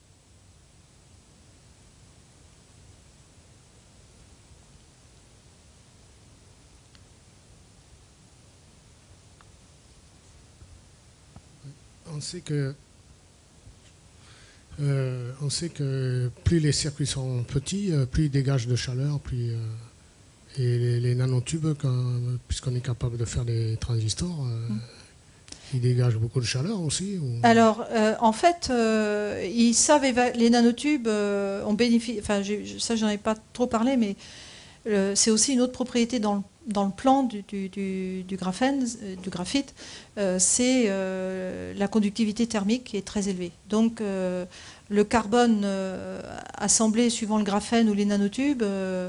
On sait que plus les circuits sont petits, plus ils dégagent de chaleur, et les nanotubes, puisqu'on est capable de faire des transistors, ils dégagent beaucoup de chaleur aussi. Alors, en fait, ils savent les nanotubes ont bénéficié. Enfin, ça, j'en ai pas trop parlé, mais c'est aussi une autre propriété dans le plan du graphène, du graphite, c'est la conductivité thermique qui est très élevée. Donc, le carbone assemblé suivant le graphène ou les nanotubes,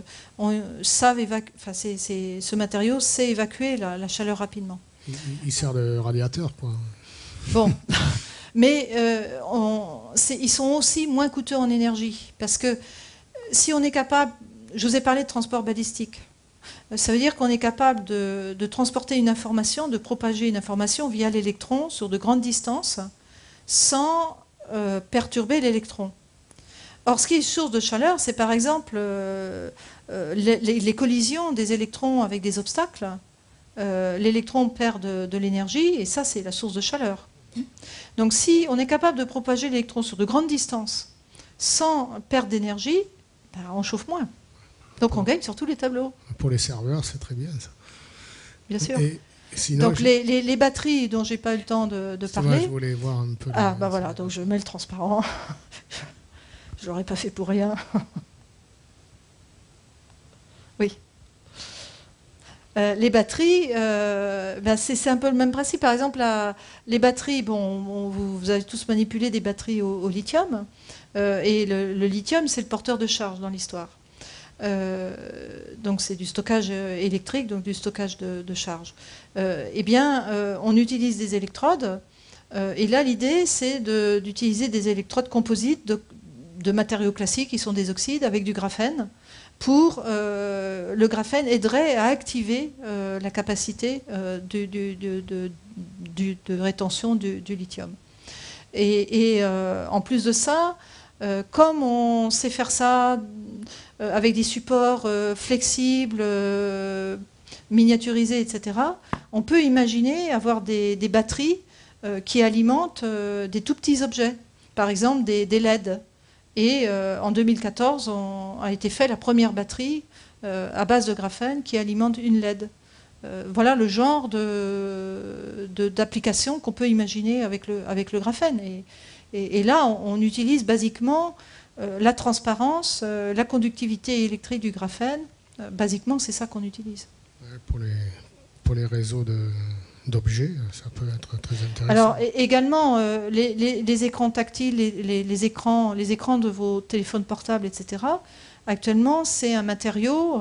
ce matériau sait évacuer la chaleur rapidement. Il sert de radiateur, quoi. Bon, mais ils sont aussi moins coûteux en énergie, parce que si on est capable, je vous ai parlé de transport balistique, ça veut dire qu'on est capable de transporter une information, de propager une information via l'électron sur de grandes distances, sans perturber l'électron. Or, ce qui est source de chaleur, c'est par exemple les collisions des électrons avec des obstacles. L'électron perd de l'énergie, et ça, c'est la source de chaleur. Donc, si on est capable de propager l'électron sur de grandes distances sans perdre d'énergie, ben, on chauffe moins. Donc, on gagne sur tous les tableaux. Pour les serveurs, c'est très bien, ça. Bien sûr. Et sinon, donc, les batteries dont j'ai pas eu le temps de parler... Moi, je voulais voir un peu... Ah, ben voilà, donc je mets le transparent. Je l'aurais pas fait pour rien. Oui. Les batteries, ben c'est un peu le même principe. Par exemple, les batteries, bon, vous avez tous manipulé des batteries au lithium, et le lithium, c'est le porteur de charge dans l'histoire. Donc c'est du stockage électrique, donc du stockage de charge. Eh bien, on utilise des électrodes, et là, l'idée, c'est d'utiliser des électrodes composites de matériaux classiques, qui sont des oxydes, avec du graphène, pour le graphène aiderait à activer la capacité de rétention du lithium. Et en plus de ça, comme on sait faire ça avec des supports flexibles, miniaturisés, etc., on peut imaginer avoir des batteries qui alimentent des tout petits objets, par exemple des LED. Et en 2014, a été fait la première batterie à base de graphène qui alimente une LED. Voilà le genre d'application qu'on peut imaginer avec le graphène. Et là, on utilise basiquement la transparence, la conductivité électrique du graphène. Basiquement, c'est ça qu'on utilise. Pour les réseaux d'objets, ça peut être très intéressant. Alors également, les écrans tactiles, les écrans de vos téléphones portables, etc., actuellement, c'est un matériau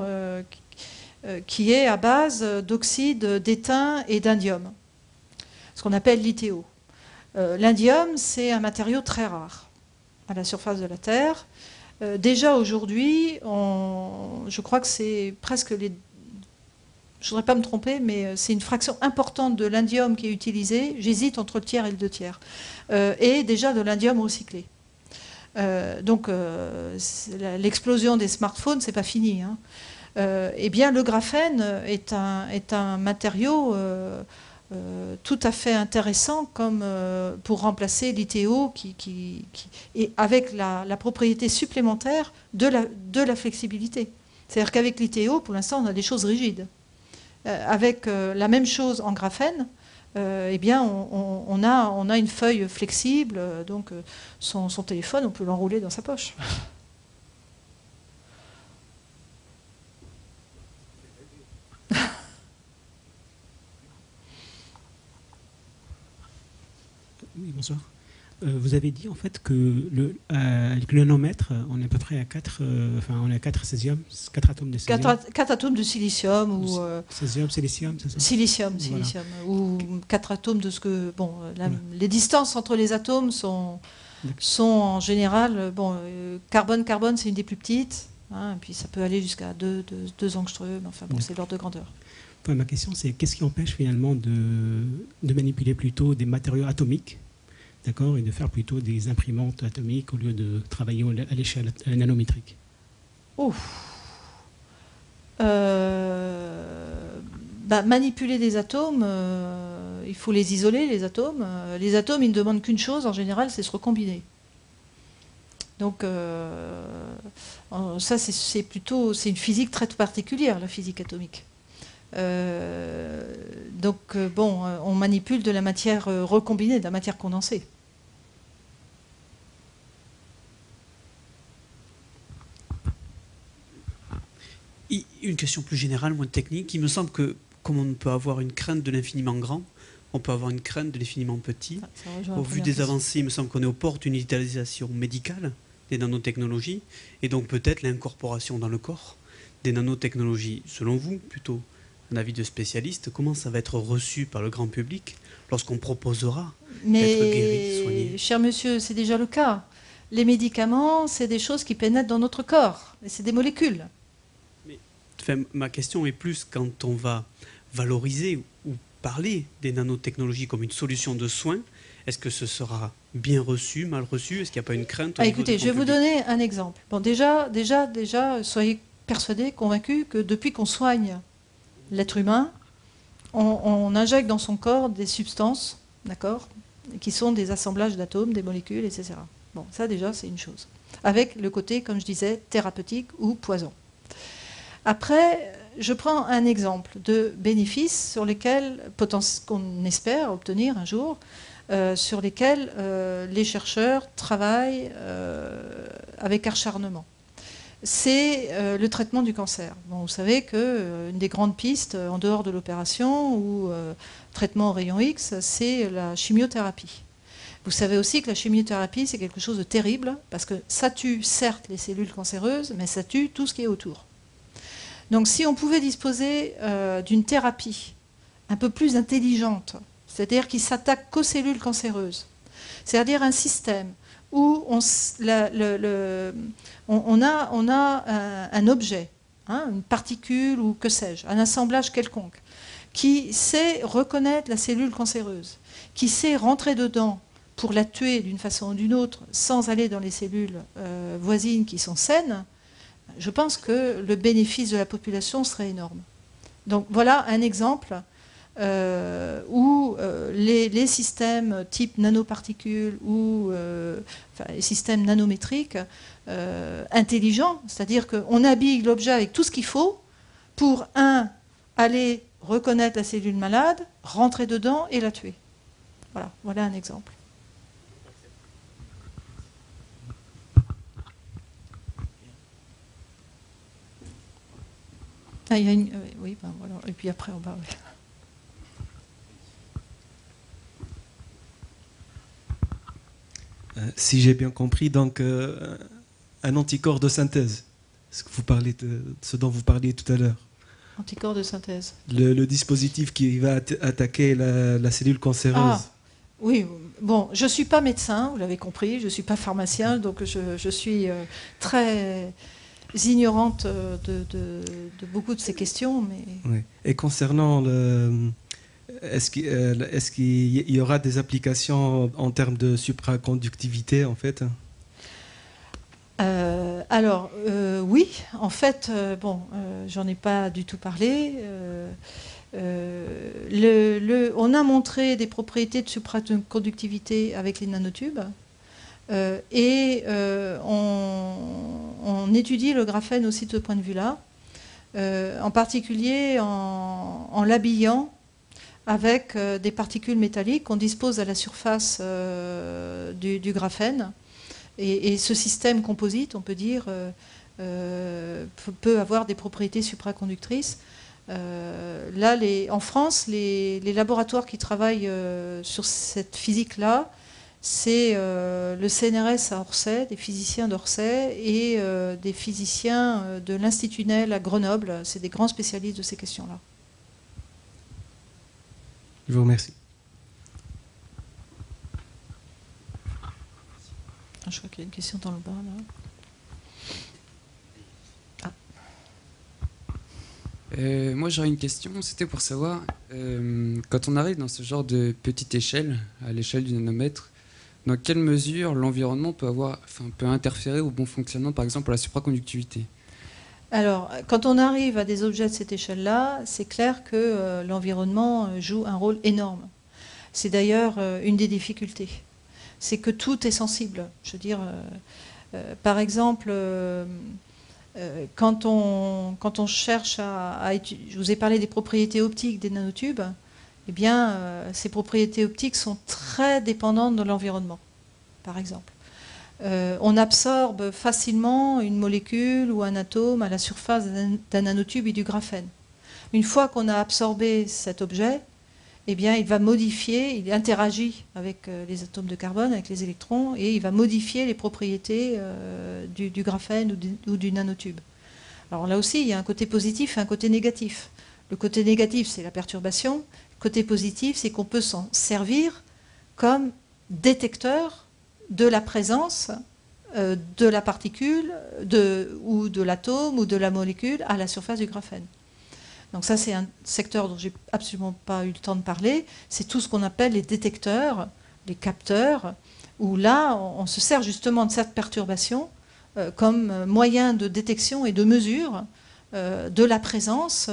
qui est à base d'oxyde d'étain et d'indium, ce qu'on appelle l'ITO. L'indium, c'est un matériau très rare à la surface de la Terre. Déjà aujourd'hui, je crois que c'est presque je ne voudrais pas me tromper, mais c'est une fraction importante de l'indium qui est utilisée. J'hésite entre le tiers et le 2 tiers. Et déjà de l'indium recyclé. Donc l'explosion des smartphones, c'est pas fini. Hein. Eh bien, le graphène est un matériau tout à fait intéressant comme pour remplacer l'ITO et avec la propriété supplémentaire de la flexibilité. C'est-à-dire qu'avec l'ITO, pour l'instant, on a des choses rigides. Avec la même chose en graphène, eh bien, on a une feuille flexible, donc son téléphone, on peut l'enrouler dans sa poche. Oui, bonsoir. Vous avez dit en fait que avec le nanomètre, on est à peu près à 4 césium, 4 atomes de césium. 4 atomes de silicium ou césium, silicium, c'est ça? Silicium, voilà. Ou 4 atomes de ce que les distances entre les atomes sont en général carbone, c'est une des plus petites. Hein, et puis ça peut aller jusqu'à 2 angstroms. Enfin bon, c'est l'ordre de grandeur. Enfin, ma question, c'est qu'est-ce qui empêche finalement de manipuler plutôt des matériaux atomiques, d'accord, et de faire plutôt des imprimantes atomiques au lieu de travailler à l'échelle nanométrique? Manipuler des atomes, il faut les isoler, les atomes. Les atomes, ils ne demandent qu'une chose, en général, c'est se recombiner. Donc, ça, c'est une physique très particulière, la physique atomique. On manipule de la matière recombinée, de la matière condensée. Une question plus générale, moins technique. Il me semble que, comme on peut avoir une crainte de l'infiniment grand, on peut avoir une crainte de l'infiniment petit. Au vu des avancées, il me semble qu'on est aux portes d'une utilisation médicale des nanotechnologies, et donc peut-être l'incorporation dans le corps des nanotechnologies. Selon vous, plutôt un avis de spécialiste, comment ça va être reçu par le grand public lorsqu'on proposera d'être guéri, soigné? Cher monsieur, c'est déjà le cas. Les médicaments, c'est des choses qui pénètrent dans notre corps, et c'est des molécules. Ma question est plus quand on va valoriser ou parler des nanotechnologies comme une solution de soins, est-ce que ce sera bien reçu, mal reçu? Est-ce qu'il n'y a pas une crainte? Écoutez, je vais vous donner un exemple. Bon, déjà, soyez persuadés, convaincus que depuis qu'on soigne l'être humain, on injecte dans son corps des substances, d'accord, qui sont des assemblages d'atomes, des molécules, etc. Bon, ça déjà, c'est une chose. Avec le côté, comme je disais, thérapeutique ou poison. Après, je prends un exemple de bénéfices sur lesquels, qu'on espère obtenir un jour, sur lesquels les chercheurs travaillent avec acharnement. C'est le traitement du cancer. Bon, vous savez qu'une des grandes pistes, en dehors de l'opération ou traitement au rayon X, c'est la chimiothérapie. Vous savez aussi que la chimiothérapie, c'est quelque chose de terrible, parce que ça tue certes les cellules cancéreuses, mais ça tue tout ce qui est autour. Donc si on pouvait disposer d'une thérapie un peu plus intelligente, c'est-à-dire qui s'attaque qu'aux cellules cancéreuses, c'est-à-dire un système où on a un objet, hein, une particule ou que sais-je, un assemblage quelconque, qui sait reconnaître la cellule cancéreuse, qui sait rentrer dedans pour la tuer d'une façon ou d'une autre sans aller dans les cellules voisines qui sont saines, je pense que le bénéfice de la population serait énorme. Donc voilà un exemple où les systèmes type nanoparticules ou les systèmes nanométriques intelligents, c'est-à-dire qu'on habille l'objet avec tout ce qu'il faut pour, aller reconnaître la cellule malade, rentrer dedans et la tuer. Voilà un exemple. Il y a une, oui, voilà. Et puis après, on va... Si j'ai bien compris, donc un anticorps de synthèse, ce dont vous parliez tout à l'heure. Anticorps de synthèse. Le dispositif qui va attaquer la cellule cancéreuse. Ah, oui, bon, je ne suis pas médecin, vous l'avez compris, je ne suis pas pharmacien, donc je suis très ignorante de beaucoup de ces questions. Mais... Oui. Et concernant est-ce qu'il y aura des applications en termes de supraconductivité, en fait? Alors, oui, en fait, j'en ai pas du tout parlé. On a montré des propriétés de supraconductivité avec les nanotubes. Et on étudie le graphène aussi de ce point de vue-là, en particulier en l'habillant avec des particules métalliques qu'on dispose à la surface du graphène. Et ce système composite, on peut dire, peut avoir des propriétés supraconductrices. Là, en France, les laboratoires qui travaillent sur cette physique-là, c'est le CNRS à Orsay, des physiciens d'Orsay et des physiciens de l'Institut Nel à Grenoble. C'est des grands spécialistes de ces questions-là. Je vous remercie. Je crois qu'il y a une question dans le bas, là. Moi, j'aurais une question. C'était pour savoir, quand on arrive dans ce genre de petite échelle, à l'échelle du nanomètre, dans quelle mesure l'environnement peut interférer au bon fonctionnement, par exemple, à la supraconductivité? Alors, quand on arrive à des objets de cette échelle-là, c'est clair que l'environnement joue un rôle énorme. C'est d'ailleurs une des difficultés. C'est que tout est sensible. Je veux dire, par exemple, quand on cherche à étudier, je vous ai parlé des propriétés optiques des nanotubes, eh bien, ces propriétés optiques sont très dépendantes de l'environnement, par exemple. On absorbe facilement une molécule ou un atome à la surface d'un nanotube et du graphène. Une fois qu'on a absorbé cet objet, eh bien, il va modifier, il interagit avec les atomes de carbone, avec les électrons, et il va modifier les propriétés du graphène ou du nanotube. Alors là aussi, il y a un côté positif et un côté négatif. Le côté négatif, c'est la perturbation. Le côté positif, c'est qu'on peut s'en servir comme détecteur de la présence de la particule, ou de l'atome, ou de la molécule à la surface du graphène. Donc ça, c'est un secteur dont je n'ai absolument pas eu le temps de parler. C'est tout ce qu'on appelle les détecteurs, les capteurs, où là, on se sert justement de cette perturbation comme moyen de détection et de mesure de la présence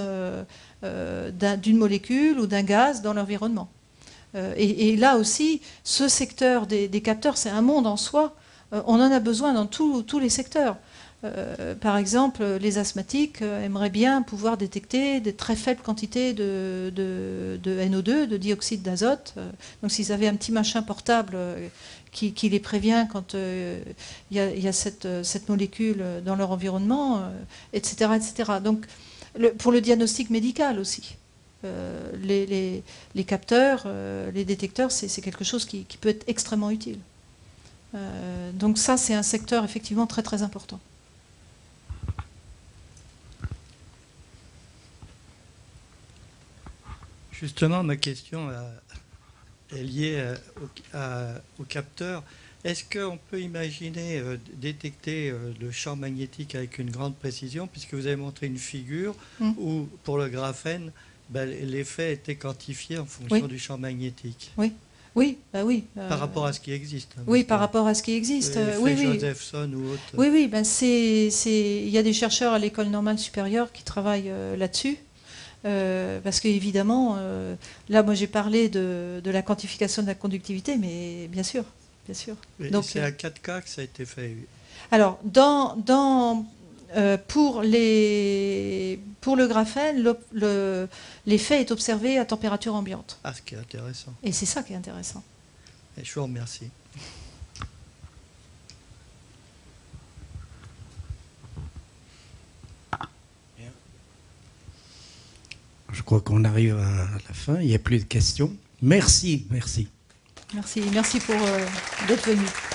d'une molécule ou d'un gaz dans l'environnement. Et là aussi, ce secteur des capteurs, c'est un monde en soi. On en a besoin dans tous les secteurs. Par exemple, les asthmatiques aimeraient bien pouvoir détecter des très faibles quantités de NO2, de dioxyde d'azote. Donc s'ils avaient un petit machin portable qui les prévient quand il y a cette molécule dans leur environnement, etc., etc. Donc pour le diagnostic médical aussi, les capteurs, les détecteurs, c'est quelque chose qui peut être extrêmement utile. Donc ça, c'est un secteur effectivement très très important. Justement, ma question est liée au capteur. Est-ce qu'on peut imaginer détecter le champ magnétique avec une grande précision, puisque vous avez montré une figure où, pour le graphène, l'effet était quantifié en fonction du champ magnétique? Oui. Oui, bah oui. Par rapport à ce qui existe. Oui, par rapport à ce qui existe. Oui, Josephson ou autre. Oui, oui. Ben il y a des chercheurs à l'École normale supérieure qui travaillent là-dessus. Parce qu'évidemment, là, moi, j'ai parlé de la quantification de la conductivité, mais bien sûr, bien sûr. Donc, c'est à 4K que ça a été fait. Alors, pour le graphène, l'effet est observé à température ambiante. Ah, ce qui est intéressant. Et c'est ça qui est intéressant. Et je vous remercie. Je crois qu'on arrive à la fin. Il n'y a plus de questions. Merci, merci. Merci pour d'être venu.